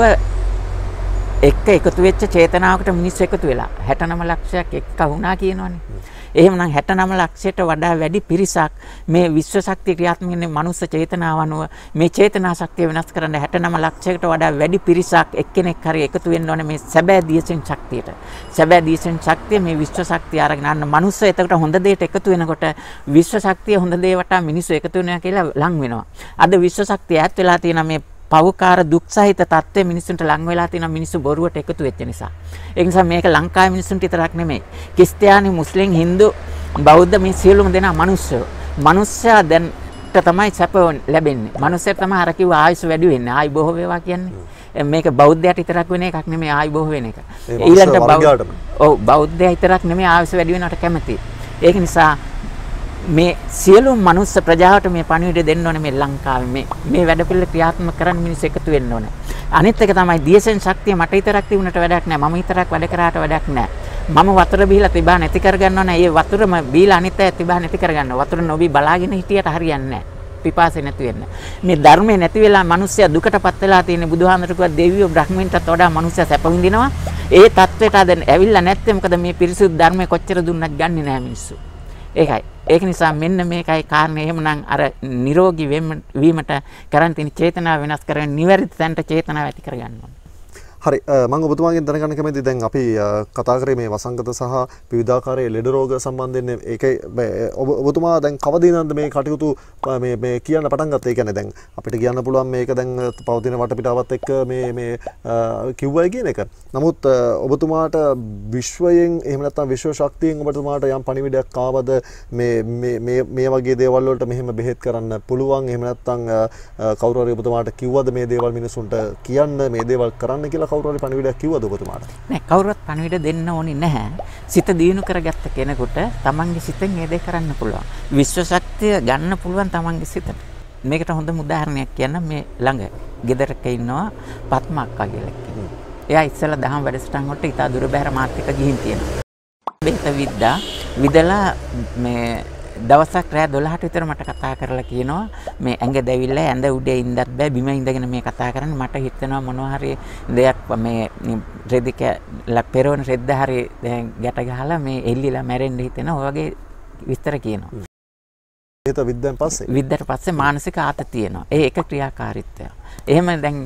එක්ක එකතු වෙච්ච චේතනාවකට මිනිස්සු එකතු වෙලා හැටනම ලක්ෂයක් එක්ක වුණා කියනවනේ. එහෙමනම් හැටනම ලක්ෂයට වඩා වැඩි පිරිසක් මේ විශ්ව ශක්තිය ක්‍රියාත්මක වෙන මනුස්ස චේතනාව අනුව මේ චේතනා ශක්තිය වෙනස් කරන්න හැටනම ලක්ෂයකට වඩා වැඩි පිරිසක් එක්කෙනෙක් හරි එකතු වෙන්න ඕනේ මේ සැබෑ දියසෙන් ශක්තියට. සැබෑ දියසෙන් ශක්තිය මේ විශ්ව ශක්තිය අරගෙන අන්න මනුස්ස එතකොට හොඳ දෙයට එකතු වෙනකොට විශ්ව ශක්තිය හොඳ දේ වටා මිනිස්සු එකතු වෙනවා කියලා ලං වෙනවා. අද විශ්ව ශක්තිය ඈත් වෙලා තියෙන මේ පවකාර දුක් සහිත තත්ත්වය මිනිසුන්ට ලං වෙලා තියෙන මිනිස්සු බොරුවට එකතු වෙච්ච නිසා. ඒ නිසා මේක ලංකාවේ මිනිසුන්ට විතරක් නෙමෙයි. ක්‍රිස්තියානි, මුස්ලිම්, හින්දු, බෞද්ධ මේ සියලුම දෙනා මිනිස්සු. මිනිස්සයා දැන් තමයි සැප ලැබෙන්නේ. මිනිස්සයා තමයි අර කිව්ව ආයුෂ වැඩි වෙන්නේ. ආයි බොහෝ වේවා කියන්නේ. මේක බෞද්ධයට විතරක් වෙන එකක් නෙමෙයි ආයි බොහෝ වෙන එක. ඊළඟට බෞද්ධ ඔව් බෞද්ධය විතරක් නෙමෙයි ආයුෂ වැඩි වෙනවට කැමති. ඒක නිසා මේ සියලු මනුස්ස ප්‍රජාවට මේ පණිවිඩය දෙන්න ඕනේ මේ ලංකාවේ මේ මේ වැඩ පිළිවෙල ක්‍රියාත්මක කරන්න මිනිස්සු එකතු වෙන්න ඕනේ. අනිත් එක තමයි දියසෙන් ශක්තිය මට විතරක් තිබුණට වැඩක් නැහැ. මම විතරක් වැඩ කරාට වැඩක් නැහැ. මම වතුර බීලා තිබා නැති කරගන්නව නෑ. ඒ වතුරම බීලා අනිත් අය තිබා නැති කරගන්න. වතුර නොබී බලාගෙන හිටියට හරියන්නේ නැහැ. පිපාසෙ නැති වෙන්න. මේ ධර්මයේ නැති වෙලා මිනිස්සයා දුකටපත් වෙලා තියෙන බුදුහාමර කිව්වා දෙවියෝ බ්‍රහ්මීන්ටත් වඩා මිනිස්සයා සැප විඳිනවා. ඒ தത്വෙට අද ඇවිල්ලා නැත්තේ මොකද මේ පිරිසුදු ධර්මයේ කොච්චර දුන්නත් ගන්නෙ නැහැ මිනිස්සු. ඒකයි. ඒක නිසා මෙන්න මේකයි කාරණේ. එහෙමනම් අර නිරෝගී වීමට කරන් තියෙන චේතනාව වෙනස් කරගෙන නිවැරදි තැනට චේතනාව ඇති කරගන්න ඕනේ. හරි මම ඔබතුමාගෙන් දැනගන්න කැමතියි දැන් අපි කතා කරේ මේ වසංගත සහ විවිධාකාරයේ ලෙඩ රෝග සම්බන්ධයෙන් ඒකයි ඔබතුමා දැන් කවදිනද මේ කටයුතු මේ මේ කියන්න පටන් ගත්තේ? ඒ කියන්නේ දැන් අපිට කියන්න පුළුවන් මේක දැන් පවතින වටපිටාවත් එක්ක මේ මේ කිව්වයි කියන එක. නමුත් ඔබතුමාට විශ්වයෙන් එහෙම නැත්නම් විශ්ව ශක්තියෙන් ඔබතුමාට යම් පණිවිඩයක් ආවද මේ මේ මේ මේ වගේ දේවල් වලට මෙහෙම බෙහෙත් කරන්න පුළුවන්? එහෙම නැත්නම් කවුරු හරි ඔබතුමාට කිව්වද මේ දේවල් මිනිසුන්ට කියන්න මේ දේවල් කරන්න කියලා? කවුරු හරි පණිවිඩයක් කිව්වද ඔබතුමාට? නෑ කවුරුවත් පණිවිඩ දෙන්න ඕනේ නැහැ. සිත දියුණු කරගත්ත කෙනෙකුට තමන්ගේ සිතෙන් මේ දේ කරන්න පුළුවන්. විශ්ව ශක්තිය ගන්න පුළුවන් තමන්ගේ සිතට. මේකට හොඳම උදාහරණයක් කියන්න මේ ළඟ ගෙදරක ඉන්නවා පත්ම අක්කා කියලා කෙනෙක්. එයා ඉස්සෙල්ලා දහම් වැඩසටහන් වලට ඉතා දුර බැහැර මාත් එක්ක ගිහින් තියෙනවා. බෙහෙත විද්දා විදලා මේ දවසක් රෑ දොළහට විතර මට කතා කරලා කියනවා මේ ඇඟ දැවිල්ල ඇඳ උඩේ ඉඳත් බෑ බිම ඉඳගෙන මේ කතා කරන්නේ මට හිතෙනවා මොනවා හරි දෙයක් මේ රෙදික පෙරවන රෙද්ද හරි ගැට ගහලා මේ එල්ලිලා මැරෙන්න හිතෙනවා ඔය වගේ විස්තර කියනවා. ඒක විද්දෙන් පස්සේ විද්දට පස්සේ මානසික ආතතිය තියෙනවා. ඒ එක ක්‍රියාකාරීත්වය. එහෙම දැන්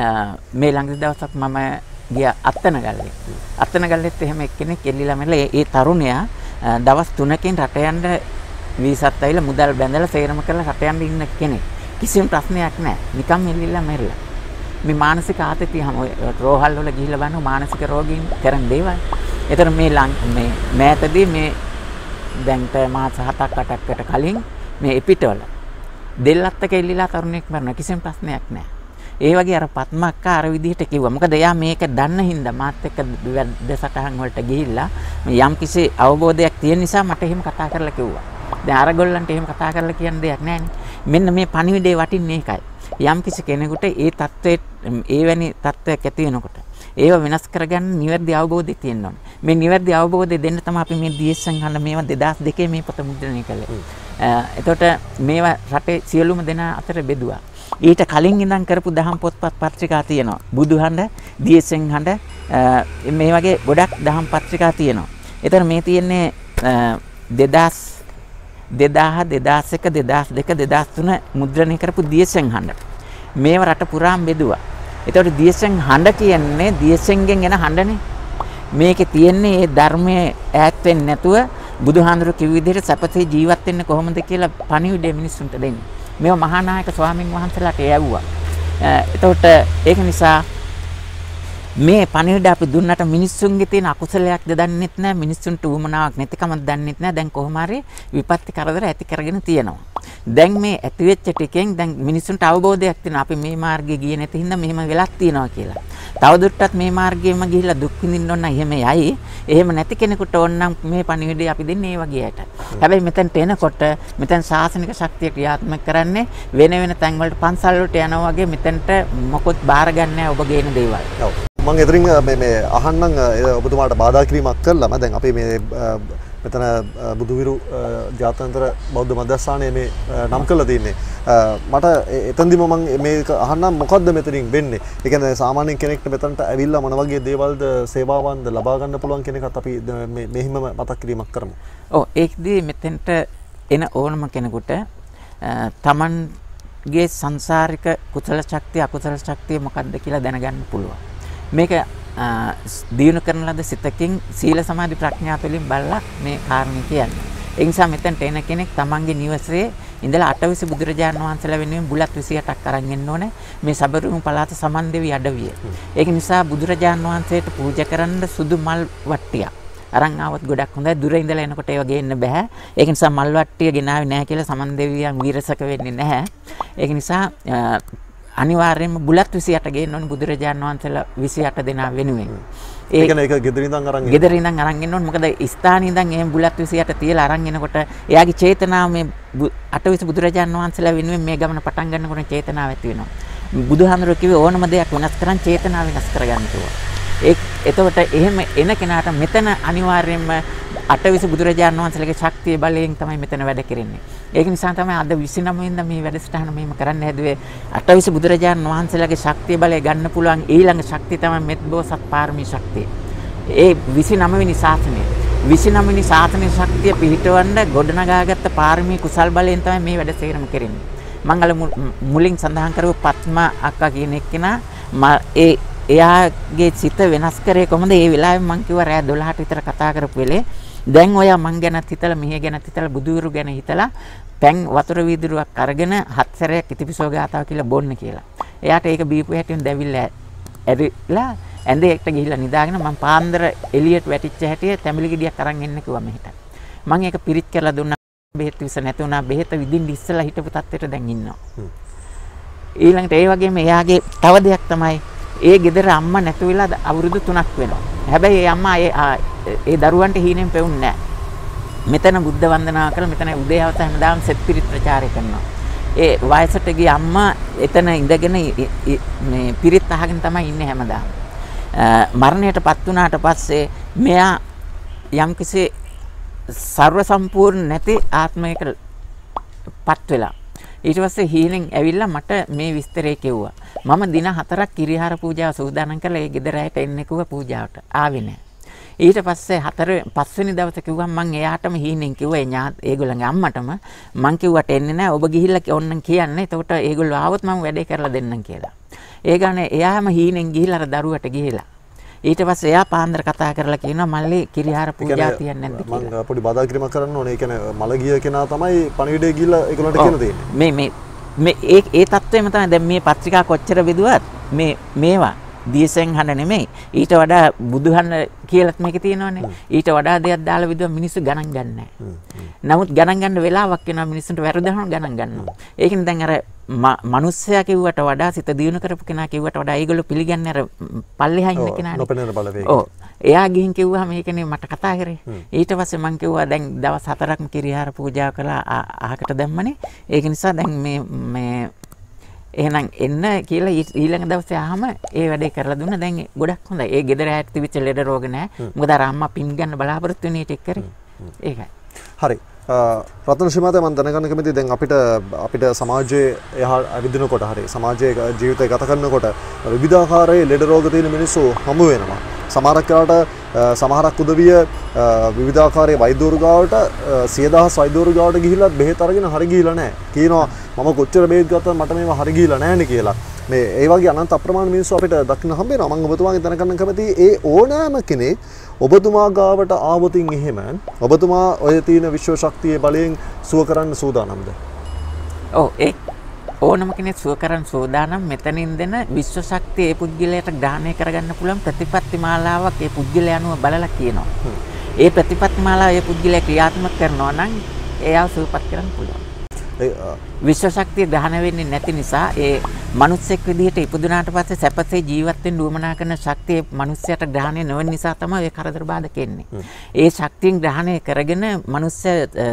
මේ ළඟ දවසක් මම ගියා අත්තනගල්ලේ. අත්තනගල්ලෙත් එහෙම එක්කෙනෙක් එල්ලිලා මැරලා ඒ තරුණයා දවස් තුනකින් රට යන්න වීසත් ඇවිල්ලා මුදල් බැඳලා සේරම කරලා රට යන්න ඉන්න කෙනෙක්. කිසිම ප්‍රශ්නයක් නැහැ. නිකම් එල්ලිලා මැරිලා. මේ මානසික ආතතිය හැම රෝහල් වල ගිහිල්ලා බලන මානසික රෝගීන් කරන දේවල්. ඒතර මේ මේ මෑතදී මේ දැන්ට මාස හතක් අටකට කලින් මේ එපිටවල දෙල්ලත්තක එල්ලිලා තරුණෙක් මරන කිසිම ප්‍රශ්නයක් නැහැ. ඒ වගේ අර පත්මක්කා අර විදිහට කිව්වා. මොකද එයා මේක දන්න හින්දා මාත් එක්ක දෙසටහන් වලට ගිහිල්ලා යම් කිසි අවබෝධයක් තියෙන නිසා මට එහෙම කතා කරලා කිව්වා. දැන් අරගොල්ලන්ට එහෙම කතා කරලා කියන්න දෙයක් නැහැ. මෙන්න මේ පණිවිඩේ වටින්නේ ඒකයි. යම් කිසි කෙනෙකුට ඒ தත්ත්වයේ ඒ වැනි තත්ත්වයක් ඇති වෙනකොට ඒව වෙනස් කරගන්න නිවැරදි අවබෝධය තියෙන්න ඕනේ. මේ නිවැරදි අවබෝධය දෙන්න තමයි අපි මේ ඩීඑස්එන් හල මේවා දෙදාස් දෙකේ මේ පොත මුද්‍රණය කළේ. එතකොට මේවා රටේ සියලුම දෙනා අතර බෙදුවා. ඊට කලින් ඉඳන් කරපු දහම් පොත්පත් පත්‍රිකා තියෙනවා. බුදුහඬ, ඩීඑස්එන් හඬ මේ වගේ ගොඩක් දහම් පත්‍රිකා තියෙනවා. ඒතර මේ තියෙන්නේ දෙදාස් දෙදාහ දෙදාස් එක දෙදාස් දෙක දෙදාස් තුන මුද්‍රණය කරපු ඩීඑස්එන් හඬ. මේව රට පුරාම බෙදුවා. එතකොට ඩීඑස්එන් හඬ කියන්නේ ඩීඑස්එන්ගෙන් එන හඬනේ. මේකේ තියෙන්නේ මේ ධර්මයේ ඈත් වෙන්නේ නැතුව බුදුහාඳුරු කිව් විදිහට සපතේ ජීවත් වෙන්න කොහොමද කියලා පණිවිඩය මිනිස්සුන්ට දෙන්නේ. මේව මහානායක ස්වාමින් වහන්සේලාට යවුවා. එතකොට ඒක නිසා මේ පණිවිඩ අපි දුන්නට මිනිස්සුන්ගේ තියෙන අකුසලයක්ද දන්නෙත් නැහැ, මිනිස්සුන්ට උවමනාවක් නැතිකමක් දන්නෙත් නැහැ. දැන් කොහොම හරි විපත්ති කරදර ඇති කරගෙන තියෙනවා. දැන් මේ ඇති වෙච්ච ටිකෙන් දැන් මිනිස්සුන්ට අවබෝධයක් තියෙනවා අපි මේ මාර්ගයේ ගියේ නැති හින්දා මෙහෙම වෙලක් තියෙනවා කියලා. තවදුරටත් මේ මාර්ගයේම ගිහිල්ලා දුක් විඳින්න ඕන නම් එහෙම යයි. එහෙම නැති කෙනෙකුට ඕන නම් මේ පණිවිඩය අපි දෙන්නේ ඒ වගේ අයට. හැබැයි මෙතනට එනකොට මෙතන සාසනික ශක්තිය ක්‍රියාත්මක කරන්නේ වෙන වෙන තැන් වලට පන්සල් වලට යනවා වගේ මෙතනට මොකොත් බාර ගන්න නැහැ ඔබ ගේන දේවල්. ඔව්. මම එතරින් මේ මේ අහන්නම් ඔබතුමාට බාධා කිරීමක් කළාම දැන් අපි මේ මෙතන බුදුවිරු ජාත්‍යන්තර බෞද්ධ මධ්‍යස්ථානයේ මේ නම් කරලා තින්නේ. මට එතනදිම මම මේක අහන්නම් මොකද්ද මෙතනින් වෙන්නේ? ඒ කියන්නේ සාමාන්‍යයෙන් කෙනෙක්ට මෙතනට ඇවිල්ලා මොන වගේ දේවල්ද සේවාවන්ද ලබා ගන්න පුළුවන් කියන එකත් අපි මේ මෙහිම මතක් කිරීමක් කරමු. ඔව් ඒකදී මෙතෙන්ට එන ඕනම කෙනෙකුට තමන්ගේ සංසාරික කුසල ශක්තිය අකුසල ශක්තිය මොකක්ද කියලා දැනගන්න පුළුවන්. මේක දියුණු කරන ලද සිතකින් සීල සමාධි ප්‍රඥා තුළින් බලලා මේ කාරණේ කියන්නේ. ඒ නිසා මෙතනට එන කෙනෙක් තමන්ගේ නිවසේ ඉඳලා අටවිසි බුදුරජාණන් වහන්සේලා වෙනුවෙන් බුලත් විසි අටක් අරන් එන්න ඕනේ. මේ සබරුම පළාත සමන්දෙවි අඩවිය. ඒක නිසා බුදුරජාණන් වහන්සේට පූජා කරන්න සුදු මල් වට්ටියක් අරන් ආවොත් ගොඩක් හොඳයි. දුර ඉඳලා එනකොට ඒව ගේන්න බෑ. ඒක නිසා මල් වට්ටිය ගෙනාවේ නැහැ කියලා සමන්දෙවියන් වීරසක වෙන්නේ නැහැ. ඒක නිසා අනිවාර්යයෙන්ම බුලත් විසි අට ගේන්න ඕනේ බුදුරජාණන් වහන්සේලා විසි අට දෙනා වෙනුවෙන්. ඒ කියන්නේ ඒක ගෙදර ඉඳන් අරන් එන්න. ගෙදර ඉඳන් අරන් එන්න ඕනේ. මොකද ස්ථානේ ඉඳන් එහෙම බුලත් විසි අට තියලා අරන් එනකොට එයාගේ චේතනාව මේ අටවිසි බුදුරජාණන් වහන්සේලා වෙනුවෙන් මේ ගමන පටන් ගන්නකොට චේතනාව ඇති වෙනවා. බුදුහාමුදුරුවෝ කිව්වේ ඕනම දෙයක් වෙනස් කරන් චේතනාව වෙනස් කරගන්න කිව්වා. ඒ එතකොට එහෙම එන කෙනාට මෙතන අනිවාර්යයෙන්ම අටවිසි බුදුරජාණන් වහන්සේලාගේ ශක්තිය බලයෙන් තමයි මෙතන වැඩ කරන්නේ. ඒක නිසා තමයි අද විසි නවය වෙනිදා මේ වැඩසටහන මෙහෙම කරන්න හැදුවේ. අටවිසි බුදුරජාණන් වහන්සේලාගේ ශක්තිය බලය ගන්න පුළුවන් ඊළඟ ශක්තිය තමයි මෙත්බෝසත් පාරමී ශක්තිය. ඒ විසි නවය වෙනි ශාසනය. විසි නවය වෙනි ශාසනයේ ශක්තිය පිහිටවන්න ගොඩනගාගත්ත පාරමී කුසල් බලයෙන් තමයි මේ වැඩ සේරම කරන්නේ. මංගල මුලින් සඳහන් කරපු පත්මා අක්කා කියන එක්කෙනා ඒ එයාගේ සිත වෙනස් කරේ කොහොමද? ඒ වෙලාවේ මං කිව්වා රෑ දොළහට විතර කතා කරපු වෙලේ දැන් ඔයා මං ගැනත් හිතලා මිහ ගැනත් හිතලා බුදුවිරු ගැන හිතලා පැන් වතුර වීදුරුවක් අරගෙන හත් සැරයක් ඉතිපිසෝ ගාතාව කියලා බොන්න කියලා. එයාට ඒක බීපු හැටියෙන් දැවිල්ලා ඇරිලා ඇඳේට ගිහිල්ලා නිදාගෙන මං පාන්දර එළියට වැටිච්ච හැටියේ තැඹිලි ගෙඩියක් අරන් එන්න කිව්වා මෙහෙට. මං ඒක පිරිත් කරලා දුන්නා. බෙහෙත් විස නැති වුණා. බෙහෙත විදින්න ඉස්සලා හිටපු තත්ත්වයට දැන් ඉන්නවා. ඊළඟට ඒ වගේම එයාගේ තව දෙයක් තමයි ඒ ගෙදර අම්මා නැතු වෙලා අවුරුදු තුනක් වෙනවා. හැබැයි ඒ අම්මා ඒ ඒ දරුවන්ට හීනෙන් පෙවුන්නේ නැහැ. මෙතන බුද්ධ වන්දනා කරලා මෙතන උදේ හවස හැමදාම සෙත් පිරිත් ප්‍රචාරය කරනවා. ඒ වයසට ගිය අම්මා එතන ඉඳගෙන මේ පිරිත් අහගෙන තමයි ඉන්නේ හැමදාම. මරණයටපත් වුණාට පස්සේ මෙයා යම්කිසි සර්ව සම්පූර්ණ නැති ආත්මයකටපත් වෙලා ඊට පස්සේ හීනෙන් ඇවිල්ලා මට මේ විස්තරය කිව්වා. මම දින හතරක් කිරිහාර පූජාව සූදානම් කරලා ඒ ගෙදර ඇයට එන්න කිව්වා පූජාවට. ආවේ නැහැ. ඊට පස්සේ හතර පස්වෙනි දවසේ කිව්වම මං එයාටම හීනෙන් කිව්වා ඒ ඥාත් ඒගොල්ලන්ගේ අම්මටම මං කිව්වට එන්නේ නැහැ. ඔබ ගිහිල්ලා ඕන්නම් කියන්නේ. එතකොට ඒගොල්ලෝ ආවොත් මම වැඩේ කරලා දෙන්නම් කියලා. ඒ ගානේ එයාම හීනෙන් ගිහිල්ලා අර දරුවට ගිහිලා. ඊට පස්සේ එයා පාන්දර කතා කරලා කියනවා මල්ලි කිරිහාර පූජා තියන්නේ නැද්ද කියලා. මම පොඩි බාධා කිරීමක් කරන්න ඕනේ. ඒ කියන්නේ මල ගිය කෙනා තමයි පණිවිඩය ගිහිල්ලා ඒගොල්ලන්ට කියන දෙන්නේ. මේ මේ මේ ඒ ඒ තත්ත්වෙම තමයි දැන් මේ පත්‍රිකා කොච්චර බෙදුවත් මේ මේවා දියසෙන් හඬ නෙමෙයි. ඊට වඩා බුදුහන්න කියලාත් මේකේ තියෙනවනේ. ඊට වඩා දෙයක් දාලා විදුව මිනිස්සු ගණන් ගන්නෑ. නමුත් ගණන් ගන්න වෙලාවක් වෙනවා මිනිස්සුන්ට වැරදහම ගණන් ගන්නවා. ඒකෙන් දැන් අර මනුස්සයා කිව්වට වඩා සිත දියුණු කරපු කෙනා කිව්වට වඩා ඒගොල්ලෝ පිළිගන්නේ අර පල්ලෙහා ඉන්න කෙනානේ. නොපෙනෙන බලවේගය. ඔව්. එයා ගිහින් කිව්වහම මේකනේ මට කතා කරේ. ඊට පස්සේ මං කිව්වා දැන් දවස් හතරක්ම කිරිහාර පූජා කළා අහකට දැම්මනේ. ඒක නිසා දැන් මේ මේ එහෙනම් එන්න කියලා ඊළඟ දවසේ ආවම ඒ වැඩේ කරලා දුන්නා. දැන් ගොඩක් හොඳයි. ඒ ගෙදර ඇවිත් තිබිච්ච ලෙඩ රෝග නැහැ. මොකද අර අම්මා පින් ගන්න බලාපොරොත්තු වෙන්නේ ටික කරේ. ඒකයි. හරි. රතන ශ්‍රීමාතේ මම දැනගන්න කැමතියි දැන් අපිට අපිට සමාජයේ එහා ඇවිදිනකොට හරි සමාජයේ ජීවිතය ගත කරනකොට විවිධාකාරයේ ලෙඩ රෝග තියෙන මිනිස්සු හමු වෙනවා. සමහරක් වෙලාවට සමහරක් උදවිය විවිධාකාරයේ වෛද්‍යවරු ගාවට සිය දහස් වෛද්‍යවරු ගාවට ගිහිල්ලා බෙහෙත් අරගෙන හරි ගිහිලා නැහැ. කියනවා මම කොච්චර බෙහෙත් ගත්තත් මට මේවා හරි ගිහිලා නැහැනේ කියලා. මේ ඒ වගේ අනන්ත අප්‍රමාණ මිනිස්සු අපිට දකින්න හම්බ වෙනවා. මම ඔබතුමාගෙන් දැනගන්න කැමතියි ඒ ඕනෑම කෙනෙක් ඔබතුමා ගාවට ආවොතින් එහෙම ඔබතුමා ඔය තියෙන විශ්ව ශක්තියේ බලයෙන් සුව කරන්න සූදානම්ද? ඔව් ඒ ඕනම කෙනෙක් සුව කරන්න සූදානම්. මෙතනින් දෙන විශ්ව ශක්තිය ඒ පුද්ගලයාට ග්‍රහණය කරගන්න පුළුවන් ප්‍රතිපත්ති මාලාවක් ඒ පුද්ගලයා අනුව බලලා කියනවා. ඒ ප්‍රතිපත්ති මාලාව ඒ පුද්ගලයා ක්‍රියාත්මක කරනවා නම් එයාව සුවපත් කරන්න පුළුවන්. විශ්ව ශක්තිය ග්‍රහණය වෙන්නේ නැති නිසා ඒ මනුස්සෙක් විදිහට ඉපදුනාට පස්සේ සැපසේ ජීවත් වෙන්න උවමනා කරන ශක්තිය මනුස්සයාට ග්‍රහණය නොවන නිසා තමයි ඒ කරදර බාධක එන්නේ. ඒ ශක්තියෙන් ග්‍රහණය කරගෙන මනුස්ස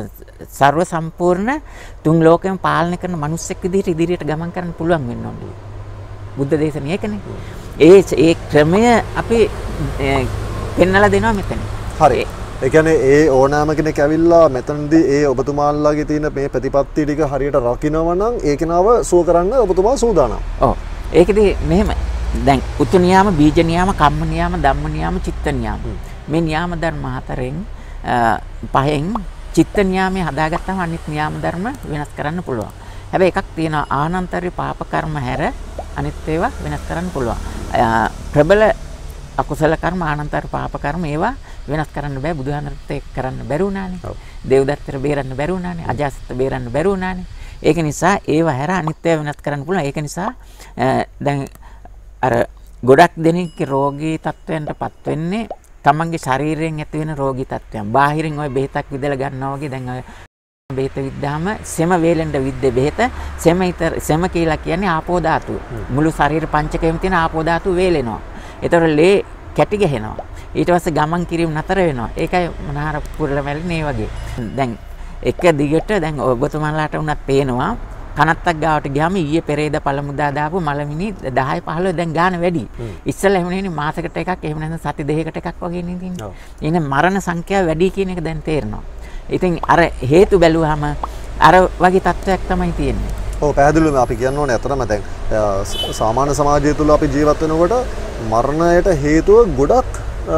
ਸਰව සම්පූර්ණ තුන් ලෝකෙම පාලනය කරන මනුස්සෙක් විදිහට ඉදිරියට ගමන් කරන්න පුළුවන් වෙන්න ඕනේ. බුද්ධ දේශනේ ඒකනේ. ඒ ඒ ක්‍රමය අපි පෙන්වලා දෙනවා මෙතන. හරි. ඒ කියන්නේ ඒ ඕනෑම කෙනෙක් ඇවිල්ලා මෙතනදී ඒ ඔබතුමාලාගේ තියෙන මේ ප්‍රතිපත්ති ටික හරියට රකින්නවා නම් ඒ කෙනාව සුව කරන්න ඔබතුමා සූදානම්. ඔව්. ඒකදී මෙහෙම දැන් උතු නියාම, බීජ නියාම, කම්ම නියාම, ධම්ම නියාම, චිත්ත නියාම. මේ නියාම ධර්ම හතරෙන් පහෙන් චිත්ත නියාමයේ හදාගත්තම අනිත් නියාම ධර්ම වෙනස් කරන්න පුළුවන්. හැබැයි එකක් තියෙනවා ආනන්තරී පාප කර්ම හැර අනිත් ඒවා වෙනස් කරන්න පුළුවන්. ප්‍රබල අකුසල කර්ම, ආනන්තරී පාප කර්ම ඒවා වෙනස් කරන්න බෑ. බුදුහාමරට ඒක කරන්න බැරි වුණානේ. දේවදත්තට බේරන්න බැරි වුණානේ. අජාසත් බේරන්න බැරි වුණානේ. ඒක නිසා ඒවා හැර අනිත් ඒවා වෙනස් කරන්න පුළුවන්. ඒක නිසා දැන් අර ගොඩක් දෙනෙක්ගේ රෝගී තත්ත්වයන්ටපත් වෙන්නේ තමන්ගේ ශරීරයෙන් ඇති වෙන රෝගී තත්ත්වයන්. බාහිරින් ওই බෙහෙතක් විදලා ගන්නවා වගේ දැන් ඔය බෙහෙත විද්දාම සෙම වේලෙන්ඩ විද්දේ බෙහෙත සෙම ඉතර සෙම කියලා කියන්නේ ආපෝ ධාතුව. මුළු ශරීර පංචකයේම තියෙන ආපෝ ධාතුව වේලෙනවා. ඒතර ලේ කැටි ගහනවා. ඊට පස්සේ ගමන් කිරීම නතර වෙනවා. ඒකයි මොනහර පුරල මැල්ලේ වගේ. දැන් එක දිගට දැන් ඔබතුමාලාට උනත් පේනවා කනත්තක් ගාවට ගියාම ඊයේ පෙරේද පළමුදා දාපු මලමිනි දහය පහළොව දැන් ගාන වැඩි. ඉස්සෙල්ලා එහෙම නෙවෙයි මාසෙකට එකක් එහෙම නැත්නම් සති දෙකකට එකක් වගේ නේ තියෙන්නේ. එහෙනම් මරණ සංඛ්‍යාව වැඩි කියන එක දැන් තේරෙනවා. ඉතින් අර හේතු බැලුවාම අර වගේ තත්ත්වයක් තමයි තියෙන්නේ. ඔව් පැහැදිලිවම අපි කියන්න ඕනේ අතරම දැන් සාමාන්‍ය සමාජය තුළ අපි ජීවත් වෙනකොට මරණයට හේතුව ගොඩක්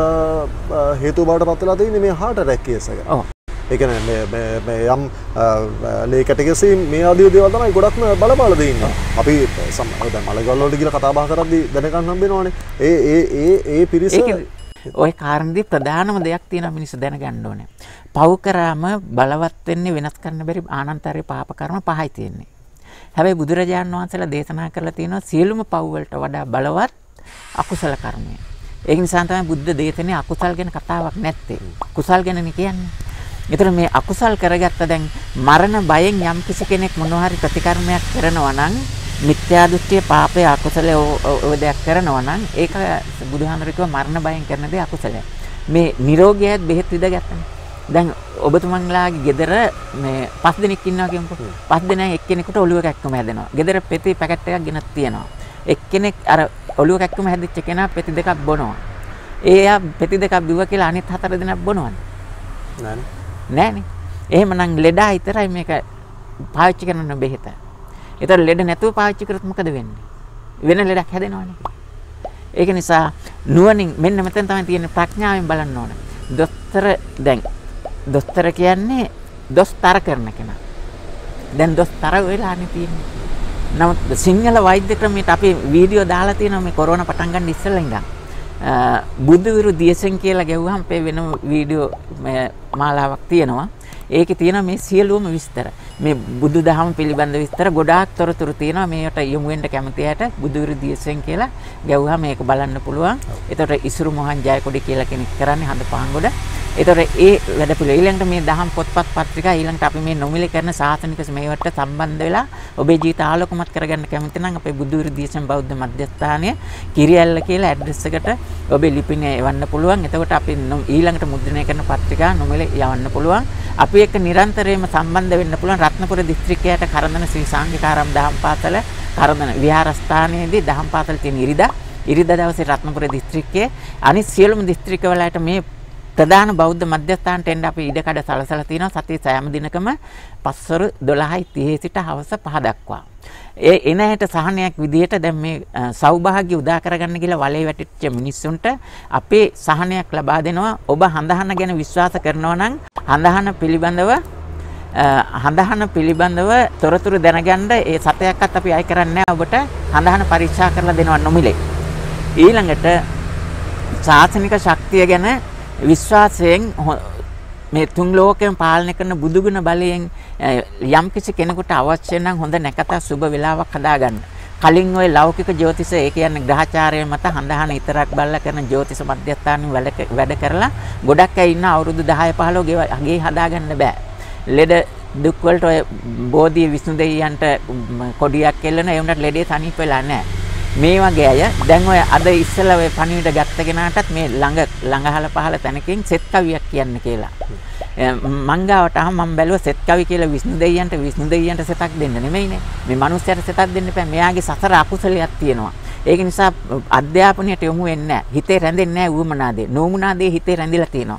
හේතු බවට පත් වෙලා තියෙන්නේ මේ heart attack කේස් එක. ඔව්. ඒ කියන්නේ මේ මේ යම් ලේ කැටගසි මේ ආදී දේවල් තමයි ගොඩක්ම බලපාලා දෙන්නේ. අපි දැන් මලගල් වලට ගිහලා කතා බහ කරද්දී දැනගන්න හම්බෙනවනේ. ඒ ඒ ඒ ඒ පිරිස ඔය කාරණේදී ප්‍රධානම දෙයක් තියෙනවා මිනිස්සු දැනගන්න ඕනේ. පව් කරාම බලවත් වෙන්නේ වෙනස් කරන්න බැරි ආනන්තරී පාප කර්ම පහයි තියෙන්නේ. හැබැයි බුදුරජාණන් වහන්සේලා දේශනා කරලා තියෙනවා සියලුම පව් වලට වඩා බලවත් අකුසල කර්මය. ඒක නිසා තමයි බුද්ධ දේශනේ අකුසල් ගැන කතාවක් නැත්තේ. කුසල් ගැනනේ කියන්නේ. ඒතර මේ අකුසල් කරගත්ත දැන් මරණ බයෙන් යම් කිසි කෙනෙක් මොනවා හරි ප්‍රතිකර්මයක් කරනවා නම් මිත්‍යා දෘෂ්ටිය පාපය අකුසලයේ ඔය දෙයක් කරනවා නම් ඒක බුදුහාමර කිව්ව මරණ බයෙන් කරන දේ අකුසලයි. මේ නිරෝගියත් බෙහෙත් විදගත්තනේ. දැන් ඔබතුමන්ලාගේ ගෙදර මේ පස් දෙනෙක් ඉන්නවා කියමුකෝ. පස් දෙනා එක්කෙනෙකුට ඔළුව කැක්කම හැදෙනවා. ගෙදර පෙති පැකට් එකක් ගෙනත් තියෙනවා. එක්කෙනෙක් අර ඔළුව කැක්කම හැදිච්ච කෙනා පෙති දෙකක් බොනවා. එයා පෙති දෙකක් බිව්වා කියලා අනිත් හතර දෙනෙක් බොනවද? නෑනේ. නෑනේ. එහෙමනම් ලෙඩා විතරයි මේක පාවිච්චි කරන බෙහෙත. ඒතර ලෙඩ නැතුව පාවිච්චි කරොත් මොකද වෙන්නේ? වෙන ලෙඩක් හැදෙනවනේ. ඒක නිසා නුවණින් මෙන්න මෙතන තමයි තියෙන ප්‍රඥාවෙන් බලන්න ඕන. දොස්තර දැන් දොස්තර කියන්නේ දොස්තර කරන කෙනා. දැන් දොස්තර වෙලානේ තියෙන්නේ. නමුත් සිංහල වෛද්‍ය ක්‍රමයට අපි වීඩියෝ දාලා තියෙනවා මේ කොරෝනා පටන් ගන්න ඉස්සෙල්ලා ඉඳන්. බුදුවිරු දියසෙන් කියලා ගැහුවාම පේ වෙන වීඩියෝ මාලාවක් තියෙනවා. ඒකේ තියෙන මේ සියලුම විස්තර මේ බුදුදහම පිළිබඳ විස්තර ගොඩාක් තොරතුරු තියෙනවා. මේකට යොමු වෙන්න කැමති අයට බුදුවිරු දියසෙන් කියලා ගැහුවාම මේක බලන්න පුළුවන්. එතකොට ඉසුරු මොහන් ජයකොඩි කියලා කෙනෙක් කරන්නේ හඳ පහංගොඩ. එතකොට ඒ වැඩ පිළිවෙල ඊළඟට මේ දහම් පොත්පත් පත්‍රිකා ඊළඟට අපි මේ නොමිලේ කරන සාසනික මේවට සම්බන්ධ වෙලා ඔබේ ජීවිත ආලෝකමත් කරගන්න කැමති නම් අපේ බුදුවිරු දියසෙන් බෞද්ධ මධ්‍යස්ථානයේ කිරියැල්ල කියලා ඇඩ්‍රස් එකට ඔබේ ලිපිනේ එවන්න පුළුවන්. එතකොට අපි ඊළඟට මුද්‍රණය කරන පත්‍රිකා නොමිලේ යවන්න පුළුවන්. අපි එක්ක නිරන්තරයෙන්ම සම්බන්ධ වෙන්න පුළුවන්. රත්නපුර දිස්ත්‍රික්කයට කරදන ශ්‍රී සාංඝිකාරාම දහම් පාසල කරදන විහාරස්ථානයේදී දහම් පාසල තියෙන ඉරිදා ඉරිදා දවසේ රත්නපුර දිස්ත්‍රික්කයේ අනිත් සියලුම දිස්ත්‍රික්කවලට මේ ප්‍රධාන බෞද්ධ මධ්‍යස්ථානට එන්න අපි ඉඩකඩ සලසලා තියෙනවා. සතියේ සෑම දිනකම පස්වරු දොළහයි තිහේ සිට හවස පහ දක්වා. ඒ එන හැට සහනයක් විදියට දැන් මේ සෞභාග්‍ය උදා කරගන්න කියලා වලේ වැටිච්ච මිනිස්සුන්ට අපේ සහනයක් ලබා දෙනවා. ඔබ හඳහන ගැන විශ්වාස කරනවා නම් හඳහන පිළිබඳව හඳහන පිළිබඳව තොරතුරු දැනගන්න ඒ සතයක්වත් අපි අය කරන්නේ නැහැ. ඔබට හඳහන පරීක්ෂා කරලා දෙනවා නොමිලේ. ඊළඟට ශාසනික ශක්තිය ගැන විශ්වාසයෙන් මේ තුන් ලෝකයෙන් පාලනය කරන බුදුගුණ බලයෙන් යම් කිසි කෙනෙකුට අවශ්‍ය නම් හොඳ නැකත සුබ වේලාවක් හදාගන්න. කලින් ওই ලෞකික ජ්‍යොතිෂ ඒ කියන්නේ ග්‍රහචාරය මත හඳහන විතරක් බලලා කරන ජ්‍යොතිෂ මධ්‍යස්ථාන වැඩ කරලා ගොඩක් අය ඉන්න අවුරුදු දහය පහළොව ගේ හදාගන්න බෑ. ලෙඩ දුක් වලට ඔය බෝධි විසුණු දෙවියන්ට කොඩියක් කෙල්ලන ඒ උන්ට ලෙඩේ තනිප වෙලා නැහැ. මේ වගේ අය දැන් ඔය අද ඉස්සෙල්ලා ඔය පණිවිඩ ගත්ත කෙනාටත් මේ ළඟ ළඟහල පහල තැනකින් සෙත් කවියක් කියන්න කියලා. මං ගාවට අහම මම බැලුවා සෙත් කවි කියලා විසුණු දෙවියන්ට විසුණු දෙවියන්ට සෙතක් දෙන්න නෙමෙයිනේ. මේ මිනිස්සුන්ට සෙතක් දෙන්න එපා. මෙයාගේ සතර අකුසලයක් තියෙනවා. ඒක නිසා අධ්‍යාපනයට යොමු වෙන්නේ නැහැ. හිතේ රැඳෙන්නේ නැහැ ඌමනාදේ. නෝමුනාදේ හිතේ රැඳිලා තියෙනවා.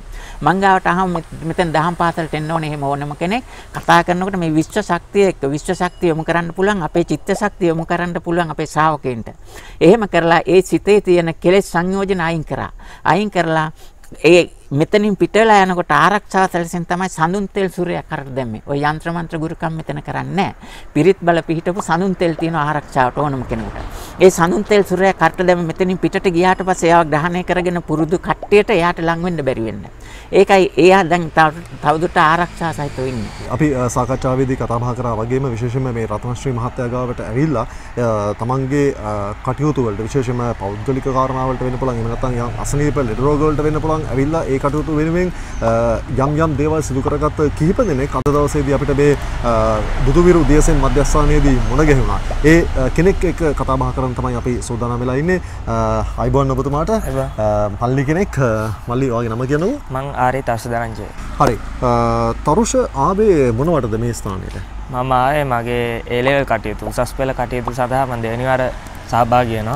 මං ගාවට අහම මෙතන දහම් පාසලට එන්න ඕනේ එහෙම ඕනම කෙනෙක් කතා කරනකොට මේ විශ්ව ශක්තිය එක්ක විශ්ව ශක්තිය යොමු කරන්න පුළුවන් අපේ චිත්ත ශක්තිය යොමු කරන්න පුළුවන් අපේ ශ්‍රාවකයන්ට. එහෙම කරලා ඒ සිතේ තියෙන කෙලෙස් සංයෝජන අයින් කරා. අයින් කරලා ඒ මෙතනින් පිටලා යනකොට ආරක්ෂාව සැලසෙන් තමයි සඳුන් තෙල් සූර්යයා කරට දැම්මේ. ඔය යంత్ర මන්ත්‍ර ගුරුකම් මෙතන කරන්නේ නැහැ. පිරිත් බල පිහිටපු සඳුන් තෙල් තියෙන ආරක්ෂාවට ඕනම කෙනෙකුට. ඒ සඳුන් තෙල් සූර්යයා කරට දැම්මේ මෙතනින් පිටට ගියාට පස්සේ එයාව ග්‍රහණය කරගෙන පුරුදු කට්ටියට එයාට ලං වෙන්න බැරි වෙන්න. ඒකයි එයා දැන් තවදුරට ආරක්ෂා සහිතව ඉන්නේ. අපි සාකච්ඡාවේදී කතා බහ කරා වගේම විශේෂයෙන්ම මේ රත්නශ්‍රී මහත්තයා ගාවට ඇවිල්ලා තමන්ගේ කටයුතු වලට විශේෂයෙන්ම පෞද්ගලික කාරණා වලට වෙන්න පුළුවන් එහෙම නැත්නම් යම් අසනීප ලෙඩ රෝග වලට වෙන්න පුළුවන් ඇවිල්ලා ඒ කටයුතු වෙනුවෙන් යම් යම් දේවල් සිදු කරගත්ත කිහිප දෙනෙක් අද දවසේදී අපිට මේ බුදුවිරු දියසෙන් මධ්‍යස්ථානයේදී මුණ ගැහුණා. ඒ කෙනෙක් එක්ක කතා බහ කරන් තමයි අපි සූදානම් වෙලා ඉන්නේ. අයිබෝන් ඔබතුමාට මල්ලි කෙනෙක් මල්ලි ඔයාගේ නම කියන්නකෝ. මං ආරේ තර්ෂ දරංජය. හරි. තරුෂ ආවේ මොනවටද මේ ස්ථානෙට? මම ආවේ මගේ ඒ ලෙවල් කටයුතු උසස් පෙළ කටයුතු සඳහා මම දෙවෙනි වර සහභාගී වෙනවා.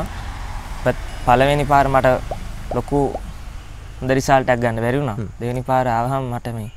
පළවෙනි පාර මට ලොකු හොඳ රිසල්ට් එකක් ගන්න බැරි වුණා. දෙවෙනි පාර ආවහම මට මේ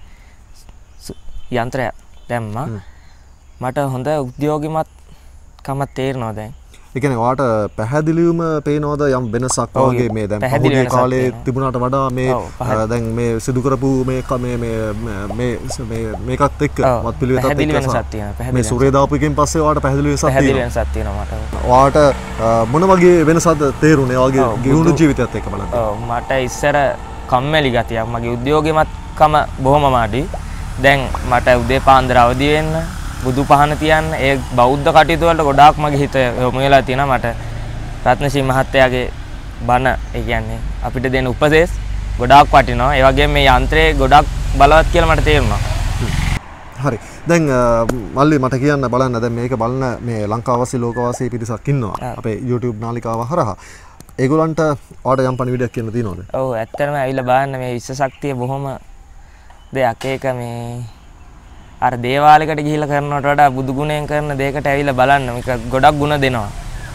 යන්ත්‍රය දැම්මා. මට හොඳ උද්‍යෝගිමත් කමක් තේරෙනවා දැන්. ඒ කියන්නේ ඔයාට පැහැදිලිවම පේනවද යම් වෙනසක් වගේ මේ දැන් පහුගිය කාලේ තිබුණාට වඩා මේ දැන් මේ සිදු කරපු මේ මේ මේ මේ මේකත් එක්ක වත් පිළිවෙතත් එක්ක වෙනසක් තියෙනවා. මේ සූර්ය දාපු එකෙන් පස්සේ ඔයාට පැහැදිලි වෙනසක් තියෙනවා. පැහැදිලි වෙනසක් තියෙනවා මට. ඔයාට මොන වගේ වෙනසක්ද තේරුනේ ඔයාගේ ගිහුණු ජීවිතයත් එක්ක බලන්න? ඔව් මට ඉස්සර කම්මැලි ගතියක් මගේ උද්‍යෝගිමත්කම බොහොම මාඩි. දැන් මට උදේ පාන්දර අවදි වෙන්න බුදු පහන තියන්න ඒ බෞද්ධ කටයුතු වලට ගොඩාක් මගේ හිත යොමු වෙලා තියෙනවා. මට රත්නශ්‍රී මහත්තයාගේ බණ ඒ කියන්නේ අපිට දෙන උපදේශ ගොඩාක් වටිනවා. ඒ වගේම මේ යන්ත්‍රේ ගොඩාක් බලවත් කියලා මට තේරුණා. හරි. දැන් මල්ලි මට කියන්න බලන්න දැන් මේක බලන මේ ලංකාවාසී ලෝකවාසී පිරිසක් ඉන්නවා අපේ YouTube නාලිකාව හරහා. ඒගොල්ලන්ට ඔයාට යම් පණිවිඩයක් කියන්න තියෙනවද? ඔව් ඇත්තටම ඇවිල්ලා බලන්න මේ විශ්ව ශක්තිය බොහොම දෙයක්. ඒක මේ අර දේවාලයකට ගිහිල්ලා කරනවට වඩා බුදු ගුණයෙන් කරන දෙයකට ඇවිල්ලා බලන්න මේක ගොඩක් ಗುಣ දෙනවා.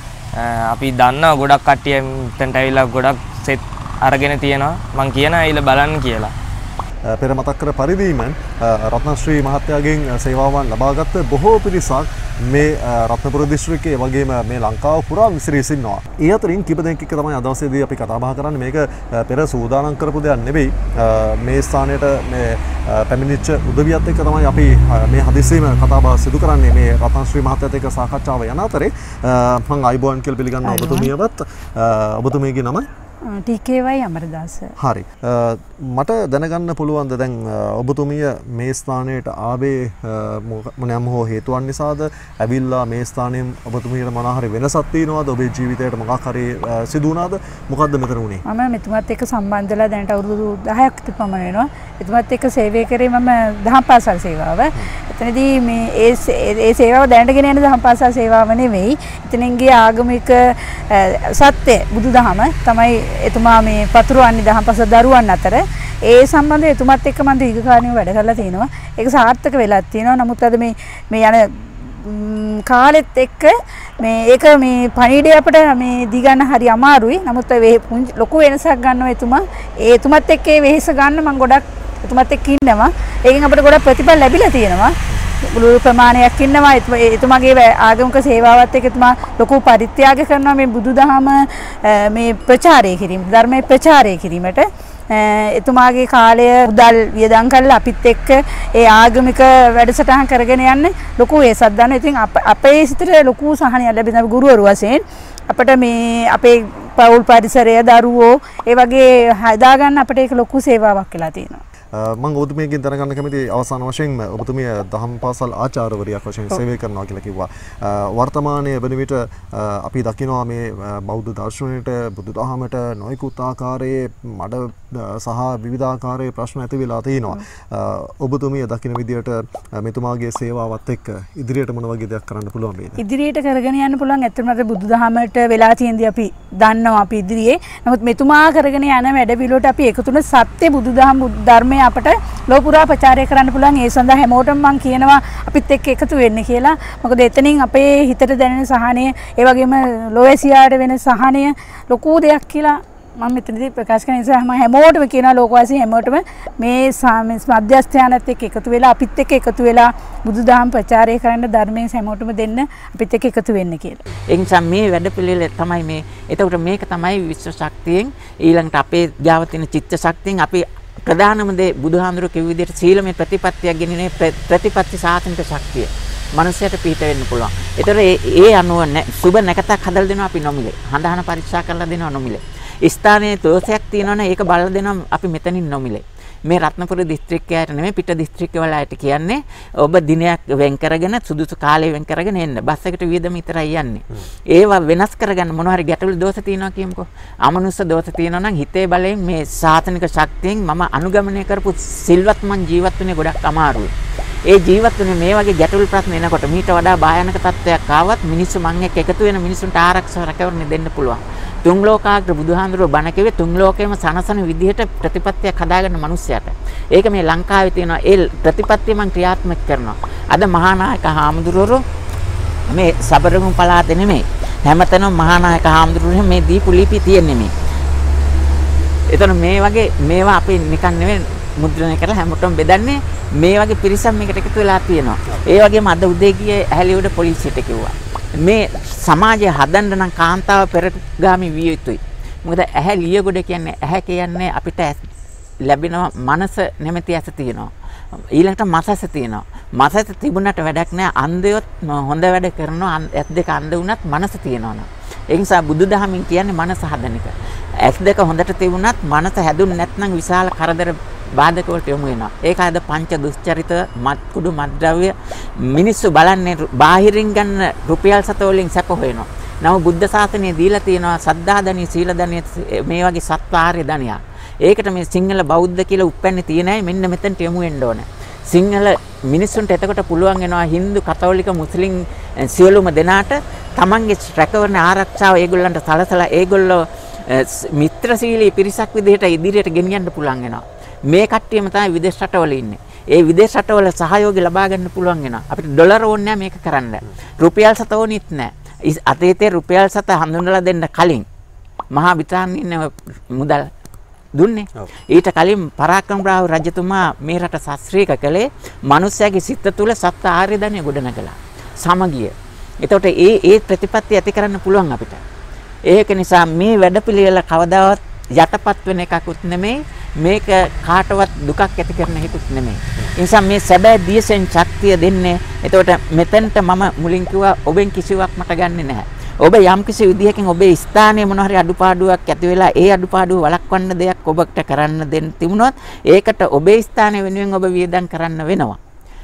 අපි දන්නවා ගොඩක් කට්ටිය මෙතනට ඇවිල්ලා ගොඩක් සෙත් අරගෙන තියෙනවා. මං කියනවා ඇවිල්ලා බලන්න කියලා. පෙර මතක් කර පරිදිම රත්නශ්‍රී මහත්තයාගෙන් සේවාවන් ලබාගත් බොහෝ පිරිසක් මේ රත්නපුර දිස්ත්‍රික්කයේ වගේම මේ ලංකාව පුරා විසිරී සිටිනවා. ඒ අතරින් කිප දෙනෙක් එක්ක තමයි අද දවසේදී අපි කතා බහ කරන්නේ. මේක පෙර සූදානම් කරපු දෙයක් නෙවෙයි. මේ ස්ථානයට මේ පැමිණිච්ච උදවියත් එක්ක තමයි අපි මේ හදිසියෙම කතා බහ සිදු කරන්නේ. මේ රත්නශ්‍රී මහත්තයාත් එක්ක සාකච්ඡාව යන අතරේ මම අයිබෝන් කියලා පිළිගන්නවා ඔබතුමියවත්. ඔබතුමියගේ නම ටීකේවයි අමරදාස. හරි. මට දැනගන්න පුළුවන්ද දැන් ඔබතුමිය මේ ස්ථානයට ආවේ මොනෑම හෝ හේතුවක් නිසාද? ඇවිල්ලා මේ ස්ථානයෙන් ඔබතුමියට මොනවා හරි වෙනසක් තියෙනවද? ඔබේ ජීවිතයට මොකක් හරි සිදු වුණාද? මොකද්ද මෙතන වුණේ? මම මෙතුමත් එක්ක සම්බන්ධ වෙලා දැනට අවුරුදු දහයක් පමණ වෙනවා. එතුමත් එක්ක සේවය කරේ මම දහම් පාසල් සේවාව. එතනදී මේ ඒ සේවාව දැනටගෙන යන දහම් පාසල් සේවාව නෙවෙයි. එතනින් ගිය ආගමික සත්‍ය බුදුදහම තමයි එතුමා මේ පතුරවන්නේ දහම් පාසල් දරුවන් අතර. ඒ සම්බන්ධව එතුමත් එක්ක මම දීර්ඝකාලීනව වැඩ කරලා තිනවා. ඒක සාර්ථක වෙලා තියෙනවා. නමුත් අද මේ මේ යන කාලෙත් එක්ක මේ ඒක මේ පණිවිඩය අපිට මේ දී ගන්න හරි අමාරුයි. නමුත් ලොකු වෙනසක් ගන්නවා එතුමා. ඒ එතුමත් එක්ක ඒ වෙහෙස ගන්න මම ගොඩක් එතුමත් එක්ක ඉන්නවා. ඒකෙන් අපිට ගොඩක් ප්‍රතිඵල ලැබිලා තියෙනවා. මුළු ප්‍රමාණයක් ඉන්නවා. එතුමාගේ ආගමික සේවාවත් එක්ක එතුමා ලොකු පරිත්‍යාග කරනවා මේ බුදුදහම මේ ප්‍රචාරය කිරීම, ධර්මයේ ප්‍රචාරය කිරීමට. එතුමාගේ කාලය උදල් වියදම් කරලා අපිත් එක්ක ඒ ආගමික වැඩසටහන් කරගෙන යන්න ලොකු වෙසක් ගන්නවා. ඉතින් අපේ සිතට ලොකු සහනයක් ලැබෙනවා ගුරුවරු වශයෙන්. අපිට මේ අපේ පෞල් පරිසරය දරුවෝ ඒ වගේ හදාගන්න අපිට ඒක ලොකු සේවාවක් වෙලා තියෙනවා. මම ඔබතුමියගෙන් දැනගන්න කැමති අවසාන වශයෙන් ඔබතුමිය දහම් පාසල් ආචාර්යවරියක් වශයෙන් සේවය කරනවා කියලා කිව්වා. වර්තමානයේ වෙන විට අපි දකිනවා මේ බෞද්ධ දර්ශනයට බුදුදහමට නොයෙකුත් ආකාරයේ මඩ සහ විවිධාකාරයේ ප්‍රශ්න ඇති වෙලා තිනවා. ඔබතුමිය දකින විදියට මෙතුමාගේ සේවාවත් එක්ක ඉදිරියට මොන වගේ දෙයක් කරන්න පුළුවන් වේද? ඉදිරියට කරගෙන යන්න පුළුවන්. ඇත්තටම අද බුදුදහමට වෙලා තියෙනදී අපි දන්නවා අපි ඉදිරියේ. නමුත් මෙතුමා කරගෙන යන වැඩ පිළිවෙලට අපි එකතු වෙන සත්‍ය බුදුදහම ධර්මයේ අපට ලෝපුරා ප්‍රචාරය කරන්න පුළුවන්. ඒ සඳහා හැමෝටම මම කියනවා අපිත් එක්ක එකතු වෙන්න කියලා. මොකද එතනින් අපේ හිතට දැනෙන සහනය, ඒ වගේම ලෝයසියාට වෙන සහනය ලොකු දෙයක් කියලා මම මෙතනදී ප්‍රකාශ කරන නිසා මම හැමෝටම කියනවා ලෝකවාසී හැමෝටම මේ මධ්‍යස්ථානත් එක්ක එකතු වෙලා අපිත් එක්ක එකතු වෙලා බුදුදහම ප්‍රචාරය කරන්න ධර්මයෙන් හැමෝටම දෙන්න අපිත් එක්ක එකතු වෙන්න කියලා. ඒ නිසා මේ වැඩපිළිවෙල තමයි මේ. එතකොට මේක තමයි විශ්ව ශක්තියෙන් ඊළඟට අපේ ගාව තියෙන චිත්ත ශක්තියෙන් අපි ප්‍රධානම දේ බුදුහාමුදුරුවෝ කිව්ව විදිහට සීලමය ප්‍රතිපත්තියක් ගෙනිනේ ප්‍රතිපත්ති සාසනික ශක්තිය. මනුස්සයට පිට වෙන්න පුළුවන්. ඒතර ඒ අනුව සුබ නැකතක් හදලා දෙනවා අපි නොමිලේ. හඳහන පරීක්ෂා කරලා දෙනවා නොමිලේ. ස්ථානයේ දෝෂයක් තියෙනවනේ ඒක බලලා දෙනවා අපි මෙතනින් නොමිලේ. මේ රත්නපුර දිස්ත්‍රික්කයට නෙමෙයි පිට දිස්ත්‍රික්ක වලට කියන්නේ ඔබ දිනයක් වෙන් කරගෙන සුදුසු කාලය වෙන් කරගෙන එන්න. බස් එකට වියදම විතරයි යන්නේ. ඒවා වෙනස් කරගන්න මොනවා හරි ගැටලු දෝෂ තියෙනවා කියමුකෝ. අමනුස්ස දෝෂ තියෙනවා නම් හිතේ බලයෙන් මේ සාතනික ශක්තියෙන් මම අනුගමනය කරපු සිල්වත් මං ජීවත් වෙන්නේ ගොඩක් අමාරුයි. ඒ ජීවත් වෙන්නේ මේ වගේ ගැටලු ප්‍රශ්න එනකොට මීට වඩා භයානක තත්ත්වයක් ආවත් මිනිස්සු මං එක්ක එකතු වෙන මිනිසුන්ට ආරක්ෂා රැකවරණ දෙන්න පුළුවන්. තුන් ලෝකාග්‍ර බුදුහාඳුරෝ බණ කිව්වේ තුන් ලෝකෙම සනසන විදිහට ප්‍රතිපත්තියක් හදාගන්න මිනිස්සයාට. ඒක මේ ලංකාවේ තියෙන ඒ ප්‍රතිපත්තිය මම ක්‍රියාත්මක කරනවා. අද මහානායක හාමුදුරුවෝ මේ සබරගමු පළාතේ නෙමෙයි. හැමතැනම මහානායක හාමුදුරුවෝ මේ දීපු ලිපි තියෙන්නේ මේ. එතන මේ වගේ මේවා අපි නිකන් නෙමෙයි මුද්‍රණය කරලා හැමෝටම බෙදන්නේ මේ වගේ පිරිසක් මේකට එකතු වෙලා තියෙනවා. ඒ වගේම අද උදේ ගියේ ඇහැලියෝඩ පොලිසියට කිව්වා. මේ සමාජය හදන්න නම් කාන්තාව පෙරගාමි විය යුතුයි. මොකද ඇහැ ලියගොඩ කියන්නේ ඇහැ කියන්නේ අපිට ලැබෙන මනස නැමැති ඇස තියෙනවා. ඊළඟට මසස තියෙනවා. මසස තිබුණට වැඩක් නැහැ. අන්ධයොත් හොඳ වැඩ කරනවා. ඇස් දෙක අන්ධ වුණත් මනස තියෙනවා. ඒ නිසා බුදුදහමින් කියන්නේ මනස හදන එක. ඇස් දෙක හොඳට තිබුණත් මනස හැදුන්නේ නැත්නම් විශාල කරදර බාධක වලට යොමු වෙනවා. ඒක අද පංච දුස්චරිත, මත්කුඩු, මත්ද්‍රව්‍ය මිනිස්සු බලන්නේ බාහිරින් ගන්න රුපියල් සත වලින් සැප හොයනවා. නමුත් බුද්ධ ශාසනය දීලා තියෙනවා සද්ධා ධනිය, සීල ධනිය මේ වගේ සත්වාර්ය ධනිය. ඒකට මේ සිංහල බෞද්ධ කියලා උප්පැන්නේ තියෙන අය මෙන්න මෙතනට යොමු වෙන්න ඕනේ. සිංහල මිනිස්සුන්ට එතකොට පුළුවන් වෙනවා හින්දු, කතෝලික, මුස්ලිම් සියලුම දෙනාට තමන්ගේ රැකවරණ ආරක්ෂාව ඒගොල්ලන්ට සලසලා ඒගොල්ලෝ මිත්‍රශීලී පිරිසක් විදිහට ඉදිරියට ගෙනියන්න පුළුවන් වෙනවා. මේ කට්ටියම තමයි විදේශ රටවල ඉන්නේ. ඒ විදේශ රටවල සහයෝගය ලබා ගන්න පුළුවන් වෙනවා. අපිට ඩොලර් ඕනේ නැහැ මේක කරන්න. රුපියල් සත ඕනෙත් නැහැ. අතීතයේ රුපියල් සත හඳුන්වලා දෙන්න කලින් මහා බ්‍රිතාන්‍යයේ මුදල් දුන්නේ. ඊට කලින් පරාක්‍රමබාහු රජතුමා මේ රට ශාස්ත්‍රීය කළේ මිනිස්යාගේ සිත තුළ සත්‍ය ආර්ය ධනිය ගොඩනගලා. සමගිය. එතකොට ඒ ඒ ප්‍රතිපත්ති ඇති කරන්න පුළුවන් අපිට. ඒක නිසා මේ වැඩපිළිවෙල කවදාවත් යටපත් වෙන එකකුත් නෙමෙයි. මේක කාටවත් දුකක් ඇති කරන හේතුත් නෙමෙයි. ඒ නිසා මේ සැබෑ දියසෙන් ශක්තිය දෙන්නේ. එතකොට මෙතෙන්ට මම මුලින් කිව්වා ඔබෙන් කිසිවක් මට ගන්නෙ නැහැ. ඔබ යම් කිසි විදියකින් ඔබේ ස්ථානයේ මොන හරි අඩුපාඩුවක් ඇති වෙලා ඒ අඩුපාඩුව වළක්වන්න දෙයක් ඔබට කරන්න දෙන්න තිබුණොත් ඒකට ඔබේ ස්ථානය වෙනුවෙන් ඔබ වියදම් කරන්න වෙනවා.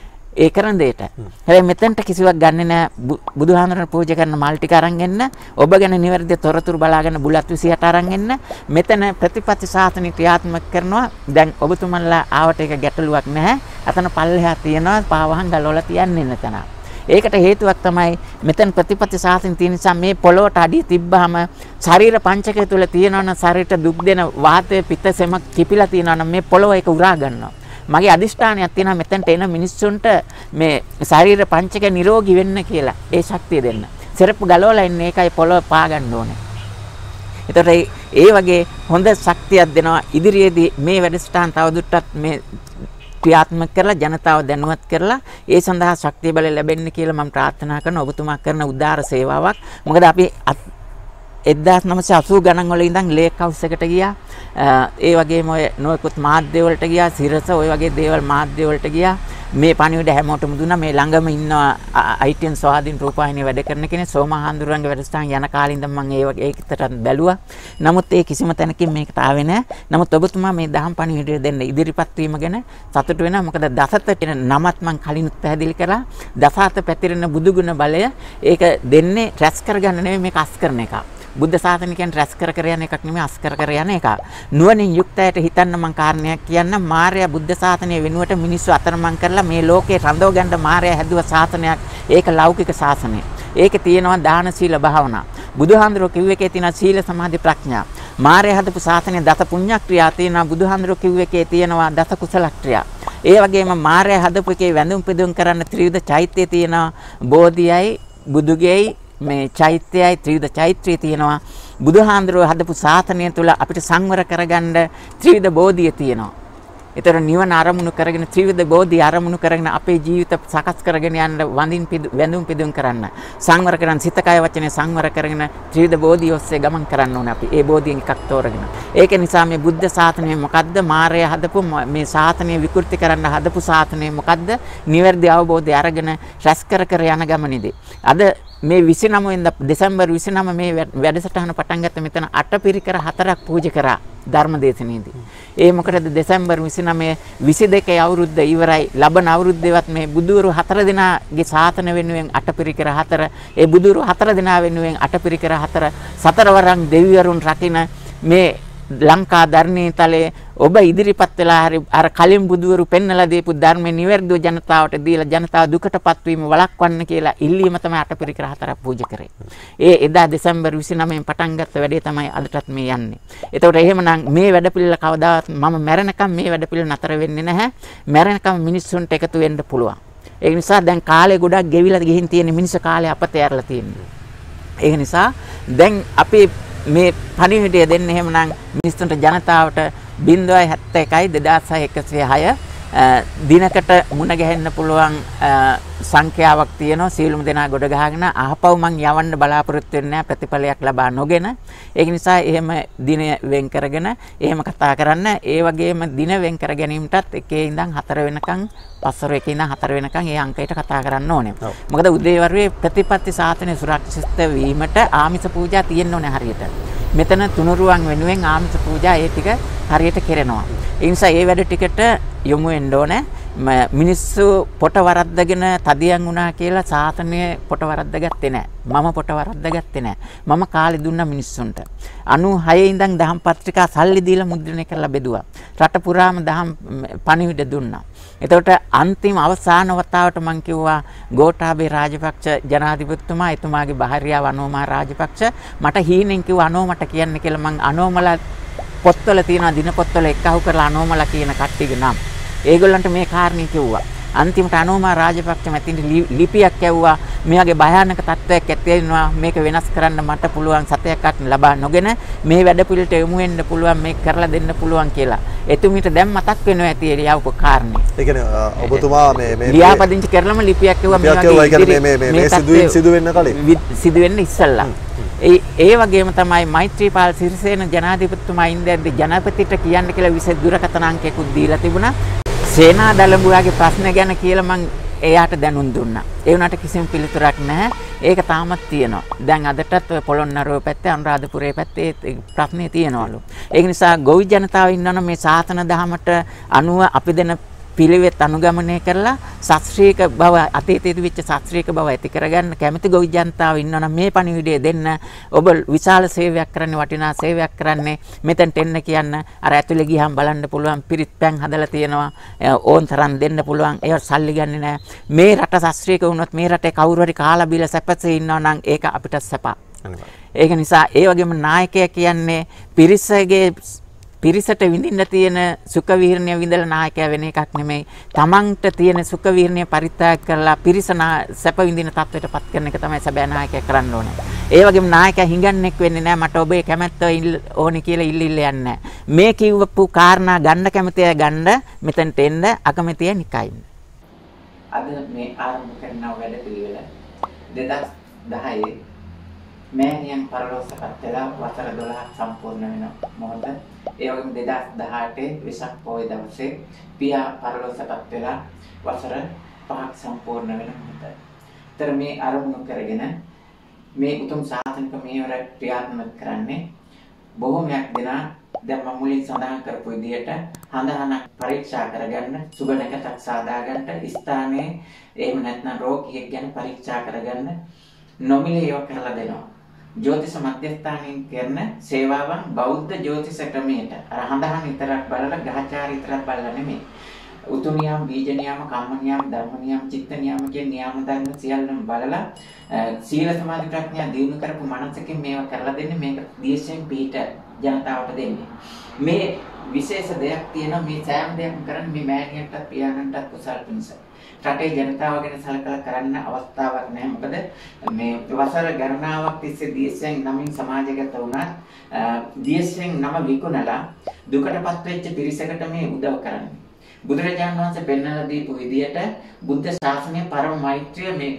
ඒ කරන දෙයට. හැබැයි මෙතෙන්ට කිසිවක් ගන්නෙ නැහැ. බුදුහාමරණ පූජා කරන මල් ටික අරන් එන්න. ඔබ ගැන නිවැරදි තොරතුරු බලාගෙන බුලත් විසියට අරන් එන්න. මෙතන ප්‍රතිපත්ති සාසනික ක්‍රියාත්මක කරනවා. දැන් ඔබතුමන්ලා ආවට ඒක ගැටලුවක් නැහැ. අතන පල්ලෙහා තියෙනවා පාවහන් ගලවලා තියන්නේ නැතන. ඒකට හේතුවක් තමයි මෙතන ප්‍රතිපත්ති සාසන තියෙන නිසා මේ පොළොවට අඩිය තිබ්බහම ශරීර පංචකය තුල තියෙනවනම් ශරීරයට දුක් දෙන වාතය පිත්ත සෙම කිපිලා තියෙනවනම් මේ පොළොව ඒක උරා ගන්නවා. මගේ අදිෂ්ඨානයක් තියෙනවා මෙතනට එන මිනිස්සුන්ට මේ ශරීර පංචක නිරෝගී වෙන්න කියලා ඒ ශක්තිය දෙන්න. සෙරප්පු ගලවලා ඉන්නේ ඒකයි පොළොව පා ගන්න ඕනේ. ඒතකොට ඒ වගේ හොඳ ශක්තියක් දෙනවා ඉදිරියේදී මේ වැඩසටහන තවදුරටත් මේ ක්‍රියාත්මක කරලා ජනතාව දැනුවත් කරලා ඒ සඳහා ශක්තිය බලය ලැබෙන්න කියලා මම ප්‍රාර්ථනා කරනවා. ඔබතුමා කරන උදාර සේවාවක්. මොකද අපි එක්දාස් නවසිය අසූ ගණන් වල ඉඳන් ලේක් හවුස් එකට ගියා. ඒ වගේම ඔය නොයෙකුත් මාධ්‍ය වලට ගියා. සිරස ඔය වගේ දේවල් මාධ්‍ය වලට ගියා. මේ පණිවිඩ හැමෝටම දුන්නා. මේ ළඟම ඉන්න ආයි ටී එන් ස්වාධීන රූපවාහිනිය වැඩ කරන කෙනෙක් සෝමහාඳුරංගේ වැඩසටහන යන කාලේ ඉඳන් මම ඒ වගේ ඒකටත් බැලුවා. නමුත් ඒ කිසිම තැනකින් මේකට ආවේ නැහැ. නමුත් ඔබතුමා මේ දහම් පණිවිඩය දෙන්න ඉදිරිපත් වීම ගැන සතුටු වෙනවා. මොකද දසත කියන නමත් මම කලිනුත් පැහැදිලි කරා. දසහත පැතිරෙන බුදුගුණ බලය ඒක දෙන්නේ රැස් කරගන්න නෙමෙයි මේක අස් කරන එක. බුද්ධ ශාසනය කියන්නේ රැස් කර කර යන එකක් නෙමෙයි අස් කර කර යන එක. නුවණින් යුක්තයට හිතන්න මම කාරණයක් කියන්න. මාර්යා බුද්ධ ශාසනය වෙනුවට මිනිස්සු අතරමං කරලා මේ ලෝකේ රඳව ගන්න මාර්යා හැදුව ශාසනයක්. ඒක ලෞකික ශාසනය. ඒකේ තියෙනවා දාන සීල භාවනා. බුදුහාඳුරෝ කිව්ව එකේ තියෙනවා සීල සමාධි ප්‍රඥා. මාර්යා හදපු ශාසනයේ දස පුණ්‍ය ක්‍රියා තියෙනවා. බුදුහාඳුරෝ කිව්ව එකේ තියෙනවා දස කුසල ක්‍රියා. ඒ වගේම මාර්යා හදපු එකේ වැඳුම් පිදුම් කරන්න ත්‍රිවිධ චෛත්‍යය තියෙනවා. බෝධියයි බුදුගේයි මේ චෛත්‍යයයි ත්‍රිවිධ චෛත්‍යය තියෙනවා. බුදුහාඳුරෝ හදපු සාසනය තුල අපිට සංවර කරගන්න ත්‍රිවිධ බෝධිය තියෙනවා. ඒතර නිවන අරමුණු කරගෙන ත්‍රිවිධ බෝධි අරමුණු කරගෙන අපේ ජීවිත සකස් කරගෙන යන්න වඳින් වැඳුම් පිදුම් කරන්න සංවර කරන් සිත කය වචනේ සංවර කරගෙන ත්‍රිවිධ බෝධිය ඔස්සේ ගමන් කරන්න ඕනේ අපි. ඒ බෝධියෙන් එකක් තෝරගෙන. ඒක නිසා මේ බුද්ධ ශාසනය මොකද්ද? මායя හදපු මේ ශාසනය විකෘති කරන්න හදපු ශාසනය මොකද්ද? නිවැරදි අවබෝධය අරගෙන රැස් කර කර යන ගමනේදී. අද මේ විසිනම වෙනිදා දෙසැම්බර් විසිනම මේ වැඩසටහන පටන් ගත්ත මෙතන අටපිරිකර හතරක් පූජා කරා ධර්මදේශනයේදී. ඒ මොකටද දෙසැම්බර් විසිනම විසි දෙකේ අවුරුද්ද ඉවරයි. ලබන අවුරුද්දේවත් මේ බුදුවරු හතර දෙනාගේ ශාසන වෙනුවෙන් අටපිරිකර හතර, ඒ බුදුවරු හතර දෙනා වෙනුවෙන් අටපිරිකර හතර සතරවරන් දෙවිවරුන් රකින්න මේ ලංකා ධර්මයේ තලයේ ඔබ ඉදිරිපත් වෙලා හරි අර කලින් බුදුවරු පෙන්වලා දීපු ධර්මයේ නිවැරදිව ජනතාවට දීලා ජනතාව දුකටපත් වීම වළක්වන්න කියලා ඉල්ලීම තමයි අටපිරිකර හතරක් පූජා කරේ. ඒ එදා දෙසැම්බර් විසිනමෙන් පටන් ගත්ත වැඩේ තමයි අදටත් මේ යන්නේ. ඒතකොට එහෙමනම් මේ වැඩපිළිවෙල කවදාවත් මම මැරෙනකම් මේ වැඩපිළිවෙල නතර වෙන්නේ නැහැ. මැරෙනකම් මිනිස්සුන්ට එකතු වෙන්න පුළුවන්. ඒ නිසා දැන් කාලේ ගොඩක් ගෙවිලා ගිහින් තියෙන මිනිස්සු කාලේ අපත ඇරලා තියෙනවා. ඒ නිසා දැන් අපි මේ පණිවිඩය දෙන්න එහෙමනම් මිනිස්සුන්ට ජනතාවට ज़ीरो सात एक දෙදාස් එකසිය හය දිනකට මුණ ගැහෙන්න පුළුවන් සංඛ්‍යාවක් තියෙනවා. සීලුම දෙනා ගොඩ ගහගෙන අහපව් මං යවන්න බලාපොරොත්තු වෙන්නේ ප්‍රතිඵලයක් ලබා නොගෙන. ඒක නිසා එහෙම දින වෙන් කරගෙන එහෙම කතා කරන්න. ඒ වගේම දින වෙන් කර ගැනීමටත් එකේ ඉඳන් හතර වෙනකන් පස්වර එකේ ඉඳන් හතර වෙනකන් ඒ අංකයට කතා කරන්න ඕනේ. මොකද උදේවරුේ ප්‍රතිපත්ති සාසනය සුරක්ෂිත වීමට ආමිස පූජා තියෙන්න ඕනේ හරියට. මෙතන තුනුරුවන් වෙනුවෙන් ආමිස පූජා ඒ ටික හරියට කෙරෙනවා. ඒ නිසා ඒ වැඩ ටිකට යොමු වෙන්න ඕනේ. මිනිස්සු පොට වරද්දගෙන තදියම් වුණා කියලා සාසනය පොට වරද්දගත්තේ නැහැ. මම පොට වරද්දගත්තේ නැහැ. මම කාලේ දුන්නා මිනිස්සුන්ට. අනූහය ඉඳන් දහම් පත්‍රිකා සල්ලි දීලා මුද්‍රණය කරලා බෙදුවා. රට පුරාම දහම් පණිවිඩ දුන්නා. එතකොට අන්තිම අවසාන වතාවට මම කිව්වා ගෝඨාභය රාජපක්ෂ ජනාධිපතිතුමා එතුමාගේ භාර්යාව අනෝමා රාජපක්ෂ මට හීනෙන් කිව්වා අනෝමට කියන්න කියලා. මම අනෝමලා පොත්වල තියෙන දින පොත්වල එක්කහු කරලා අනෝමලා කියන කට්ටියගේ නම් ඒගොල්ලන්ට මේ කාරණේ කිව්වා. අන්තිමට අනෝමා රාජපක්ෂ මැතින්ට ලිපියක් ඇව්වා මේ වගේ භයානක තත්ත්වයක් ඇතිවෙනවා මේක වෙනස් කරන්න මට පුළුවන් සතයක් ලබා නොගෙන මේ වැඩපිළිවෙලට යොමු වෙන්න පුළුවන් මේක කරලා දෙන්න පුළුවන් කියලා. එතුමිට දැන් මතක් වෙනවා ඇති එළියවපු කාරණේ. ඒ කියන්නේ ඔබතුමා මේ මේ ලියාපදිංචි කරලම ලිපියක් ඇව්වා මේ වගේ මේ මේ මේ සිදුවීම් සිදු වෙන්න කලින් සිදු වෙන්න ඉස්සෙල්ලා. ඒ ඒ වගේම තමයි මෛත්‍රීපාල සිරිසේන ජනාධිපතිතුමා ඉඳද්දි ජනපතිට කියන්න කියලා විශේෂ දුරකථන අංකයකුත් දීලා තිබුණා. සේනා දළඹුවාගේ ප්‍රශ්න ගැන කියලා මං එයාට දැනුම් දුන්නා. ඒ වුණාට කිසිම පිළිතුරක් නැහැ. ඒක තාමත් තියෙනවා. දැන් අදටත් ඔය පොළොන්නරුව පැත්තේ අනුරාධපුරයේ පැත්තේ ප්‍රශ්නේ තියෙනවලු. ඒක නිසා ගොවි ජනතාව ඉන්නවනම් මේ සාසන දහමට අනුව අපි දෙන පිළිවෙත් අනුගමනය කරලා ශාස්ත්‍රීය බව අතීතයේදී වෙච්ච ශාස්ත්‍රීය බව ඇති කරගන්න කැමති ගොවි ජනතාව ඉන්නවනම් මේ පණිවිඩය දෙන්න. ඔබ විශාල සේවයක් කරන්න වටිනා සේවයක් කරන්නේ මෙතෙන්ට එන්න කියන්න. අර ඇතුලේ ගියහම බලන්න පුළුවන් පිරිත් පැන් හදලා තියෙනවා. ඕන් තරම් දෙන්න පුළුවන්. ඒවට සල්ලි ගන්නෙ නෑ. මේ රට ශාස්ත්‍රීය වුණොත් මේ රටේ කවුරු හරි කාලා බීලා සැපසේ ඉන්නවනම් ඒක අපිට සැපක්. ඒක නිසා ඒ වගේම නායකයා කියන්නේ පිරිසගේ පිරිසට විඳින්න තියෙන සුඛ විහරණය විඳලා නායකයා වෙන එකක් නෙමෙයි. තමන්ට තියෙන සුඛ විහරණය පරිත්‍යාග කරලා පිරිස සැප විඳින තත්ත්වයටපත් කරන එක තමයි සැබෑ නායකයා කරන්න ඕනේ. ඒ වගේම නායකයා හිඟන්නෙක් වෙන්නේ නැහැ. මට ඔබේ කැමැත්ත ඕනේ කියලා ඉල්ල ඉල්ල යන්නේ නැහැ. මේ කිව්වපු කාරණා ගන්න කැමතිය ගන්න මෙතනට එන්න අකමැතිය නිකයින්. අද මේ ආරම්භ කරන වැඩපිළිවෙල දෙදාස් දහයේ මෑණියන් පරලෝසපත් වෙලා වසර දොළහක් සම්පූර්ණ වෙන මොහොත. ඒ වගේම දෙදාස් දහඅටේ වෙසක් පොහොය දවසේ පියා පරලෝසපත් වෙලා වසර පහක් සම්පූර්ණ වෙන මොහොත. ତර මේ ආරම්භ කරගෙන මේ උතුම් සාසනික මේවර ක්‍රියාත්මක කරන්නේ බොහෝමයක් දෙනා දැන් මම මුලින් සඳහන් කරපු විදිහට හඳහන පරීක්ෂා කරගන්න සුබනකටක් සාදා ගන්න ස්ථානයේ එහෙම නැත්නම් රෝගියෙක් ගැන පරීක්ෂා කරගන්න නොමිලේ ඒවා කරලා දෙනවා. ජ්‍යොතිෂ මධ්‍යස්ථානයෙන් කරන සේවාවන් බෞද්ධ ජ්‍යොතිෂ ක්‍රමයට අර හඳහන් විතරක් බලලා ග්‍රහචාර විතරක් බලලා නෙමෙයි. උතු නියම, බීජ නියම, කම්ම නියම, ධර්ම නියම, චිත්ත නියම කියන නියම ධර්ම සියල්ලම බලලා සීල සමාධි ප්‍රඥා දිනු කරපු මනසකින් මේවා කරලා දෙන්නේ. මේක දීශෙන් පිට ජනතාවට දෙන්නේ. මේ විශේෂ දෙයක් තියෙනවා. මේ සෑම දෙයක්ම කරන්නේ මේ මෑණියන්ටත් පියාණන්ටත් කුසල් පිණිස. රටේ ජනතාව ගැන සලකලා කරන්න අවස්ථාවක් නැහැ. මොකද මේ වසර ගණනාවක් තිස්සේ දියසෙන් නමින් සමාජගත වුණා. දියසෙන් නම විකුණලා දුකටපත් වෙච්ච පිරිසකට මේ උදව් කරන්නේ. බුදුරජාණන් වහන්සේ පෙන්වලා දීපු විදියට බුද්ධ ශාසනයේ පරම මෛත්‍රිය මේ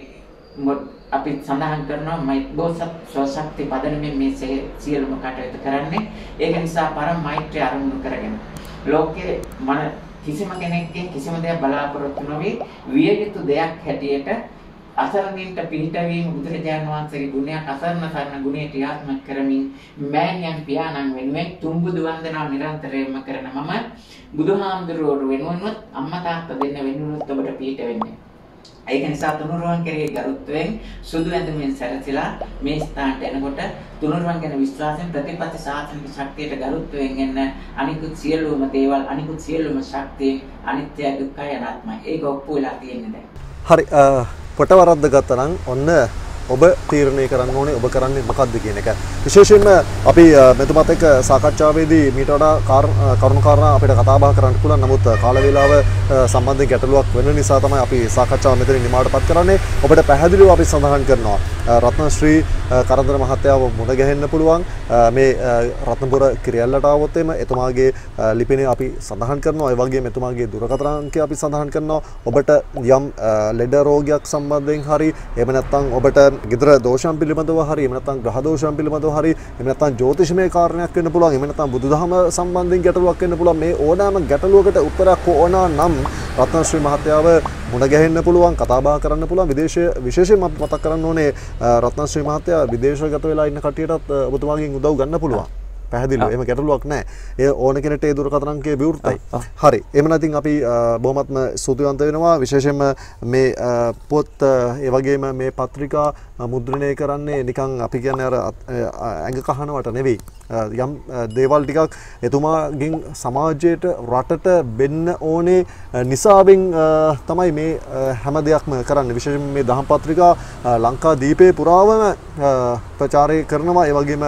අපි සඳහන් කරනවා මෛත්‍බෝසත් ස්වශක්ති පදනමෙන් මේ සියලුම කටයුතු කරන්නේ. ඒක නිසා පරම මෛත්‍රිය අරමුණු කරගෙන ලෝකයේ මන කිසිම කෙනෙක්ගෙන් කිසිම දෙයක් බලාපොරොත්තු නොවි විය යුතු දෙයක් හැටියට අසරණින්ට පිහිටවීම බුදුරජාණන් වහන්සේගේ ගුණයක් අසරණ සරණ ගුණය ක්‍රියාත්මක කරමින් මෑණියන් පියාණන් වෙනුවෙන් තුන්බුදු වන්දනාව නිරන්තරයෙන්ම කරන මම බුදුහාමුදුරුවෝ වෙනුවෙන්වත් අම්මා තාත්තා දෙන්න වෙනුවෙන්වත් ඔබට පිහිට වෙන්නේ. ඒක නිසා තුනුරුවන් කෙරෙහි ගරුත්වයෙන් සුදු ඇඳුමින් සැරසිලා මේ ස්ථානට එනකොට තුනුරුවන් ගැන විශ්වාසයෙන් ප්‍රතිපත්ති ශාසනික ශක්තියට ගරුත්වයෙන් එන්න අනිකුත් සියලුම දේවල් අනිකුත් සියලුම ශක්තිය අනිත්‍ය දුක්ඛය අනාත්මයි. ඒක ඔප්පු වෙලා තියෙන්නේ දැන්. හරි පොට වරද්ද ගත්තා නම් ඔන්න ඔබ තීරණය කරන්න ඕනේ ඔබ කරන්නේ මොකක්ද කියන එක. විශේෂයෙන්ම අපි මෙතුමත් එක්ක සාකච්ඡාවේදී මීට වඩා කරුණු කාරණා අපිට කතා බහ කරන්න පුළුවන්. නමුත් කාල වේලාව සම්බන්ධයෙන් ගැටලුවක් වෙන නිසා තමයි අපි සාකච්ඡාව මෙතනින් නිමාවටපත් කරන්නේ. ඔබට පැහැදිලිව අපි සඳහන් කරනවා රත්නශ්‍රී කරදර මහත්තයාව මුණ ගැහෙන්න පුළුවන්. මේ රත්නපුර කිරියල්ලට ආවොත් එම එතුමාගේ ලිපිනේ අපි සඳහන් කරනවා. ඒ වගේම එතුමාගේ දුරකථන අංකය අපි සඳහන් කරනවා. ඔබට යම් ලෙඩ රෝගයක් සම්බන්ධයෙන් හරි එහෙම නැත්නම් ඔබට ගෙදර දෝෂයන් පිළිබඳව හරි එහෙම නැත්නම් ග්‍රහ දෝෂයන් පිළිබඳව හරි එහෙම නැත්නම් ජ්‍යොතිෂමය කාරණයක් වෙන්න පුළුවන් එහෙම නැත්නම් බුදුදහම සම්බන්ධයෙන් ගැටලුවක් වෙන්න පුළුවන්. මේ ඕනෑම ගැටලුවකට උත්තරයක් ඕනා නම් රත්නශ්‍රී මහත්තයාව මුණ ගැහෙන්න පුළුවන් කතා බහ කරන්න පුළුවන්. විදේශයේ විශේෂයෙන්ම මතක් කරන්න ඕනේ රත්නශ්‍රී මහත්තයා විදේශගත වෙලා ඉන්න කට්ටියටත් ඔබතුමාගෙන් උදව් ගන්න පුළුවන්. පැහැදිලිව එහෙම ගැටලුවක් නැහැ. ඒ ඕන කෙනෙක්ට ඒ දුරකථන අංකය විවෘතයි. හරි. එහෙම නැත්නම් අපි බොහොමත්ම ස්තුතිවන්ත වෙනවා. විශේෂයෙන්ම මේ පොත් ඒ වගේම මේ පත්‍රිකා මුද්‍රණය කරන්නේ නිකන් අපි කියන්නේ අර ඇඟ කහනවට නෙවෙයි. යම් දේවල් ටිකක් එතුමාගෙන් සමාජයට රටට වෙන්න ඕනේ නිසාවෙන් තමයි මේ හැම දෙයක්ම කරන්නේ. විශේෂයෙන්ම මේ දහම් පත්‍රිකා ලංකා දීපේ පුරාවම ප්‍රචාරය කරනවා. ඒ වගේම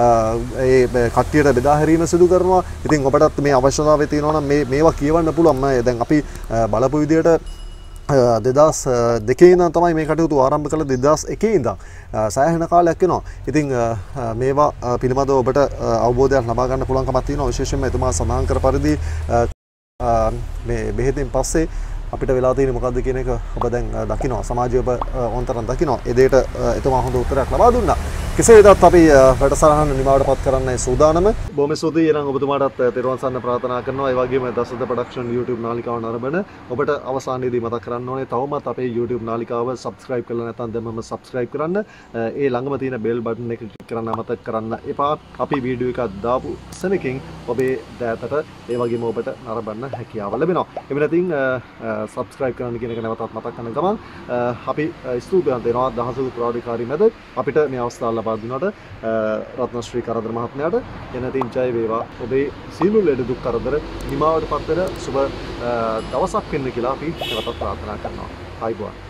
ඒ කට්ටියට බෙදා හැරීම සිදු කරනවා. ඉතින් ඔබටත් මේ අවශ්‍යතාවය තියෙනවා නම් මේ මේවා කියවන්න පුළුවන්. මම දැන් අපි බලපු විදියට දෙදහස් දෙකේ ඉඳන් තමයි මේ කටයුතු ආරම්භ කළ දෙදහස් එකේ ඉඳන් සෑහෙන කාලයක් වෙනවා. ඉතින් මේවා පිළිබඳව ඔබට අවබෝධයක් ලබා ගන්න පුළුවන්කමක් තියෙනවා. විශේෂයෙන්ම එතුමා සඳහන් කර පරිදි මේ බෙහෙතින් පස්සේ අපිට වෙලා තියෙන්නේ මොකද්ද කියන එක ඔබ දැන් දකිනවා. සමාජය ඔබ ඕනතරම් දකිනවා. ඒ දෙයට එතුමා හොඳ උත්තරයක් ලබා දුන්නා. කෙසේ වෙතත් අපි වැඩසටහන නිමවටපත් කරන්නයි සූදානම. බොහොම ස්තුතියි. එනම් ඔබතුමාටත් තෙරුවන් සරණ ප්‍රාර්ථනා කරනවා. ඒ වගේම දසද ප්‍රොඩක්ෂන් YouTube නාලිකාව නරඹන ඔබට අවසානයේදී මතක් කරන්න ඕනේ තවමත් අපේ YouTube නාලිකාව subscribe කරලා නැත්නම් දැන්මම subscribe කරන්න. ඒ ළඟම තියෙන bell button එක click කරන්න අමතක කරන්න එපා. අපි වීඩියෝ එකක් දාපු සෙනකින් ඔබේ දෑතට ඒ වගේම ඔබට නරඹන්න හැකියාව ලැබෙනවා. එහෙම නැතිනම් subscribe කරන්න කියන එක නැවතත් මතක් කරන ගමන් අපි ස්තුතිවන්ත වෙනවා දහසක ප්‍රාඩිකාරී මැද අපිට මේ අවස්ථාව ලබා දුන්නාට රත්නශ්‍රී කරදර මහත්මයාට එනතින් ජය වේවා. ඔබේ සියලු ලෙඩ දුක් කරදර නිමාවට පත් වෙන සුබ දවසක් වෙන්න කියලා අපි නැවතත් ප්‍රාර්ථනා කරනවා. ආයුබෝවන්.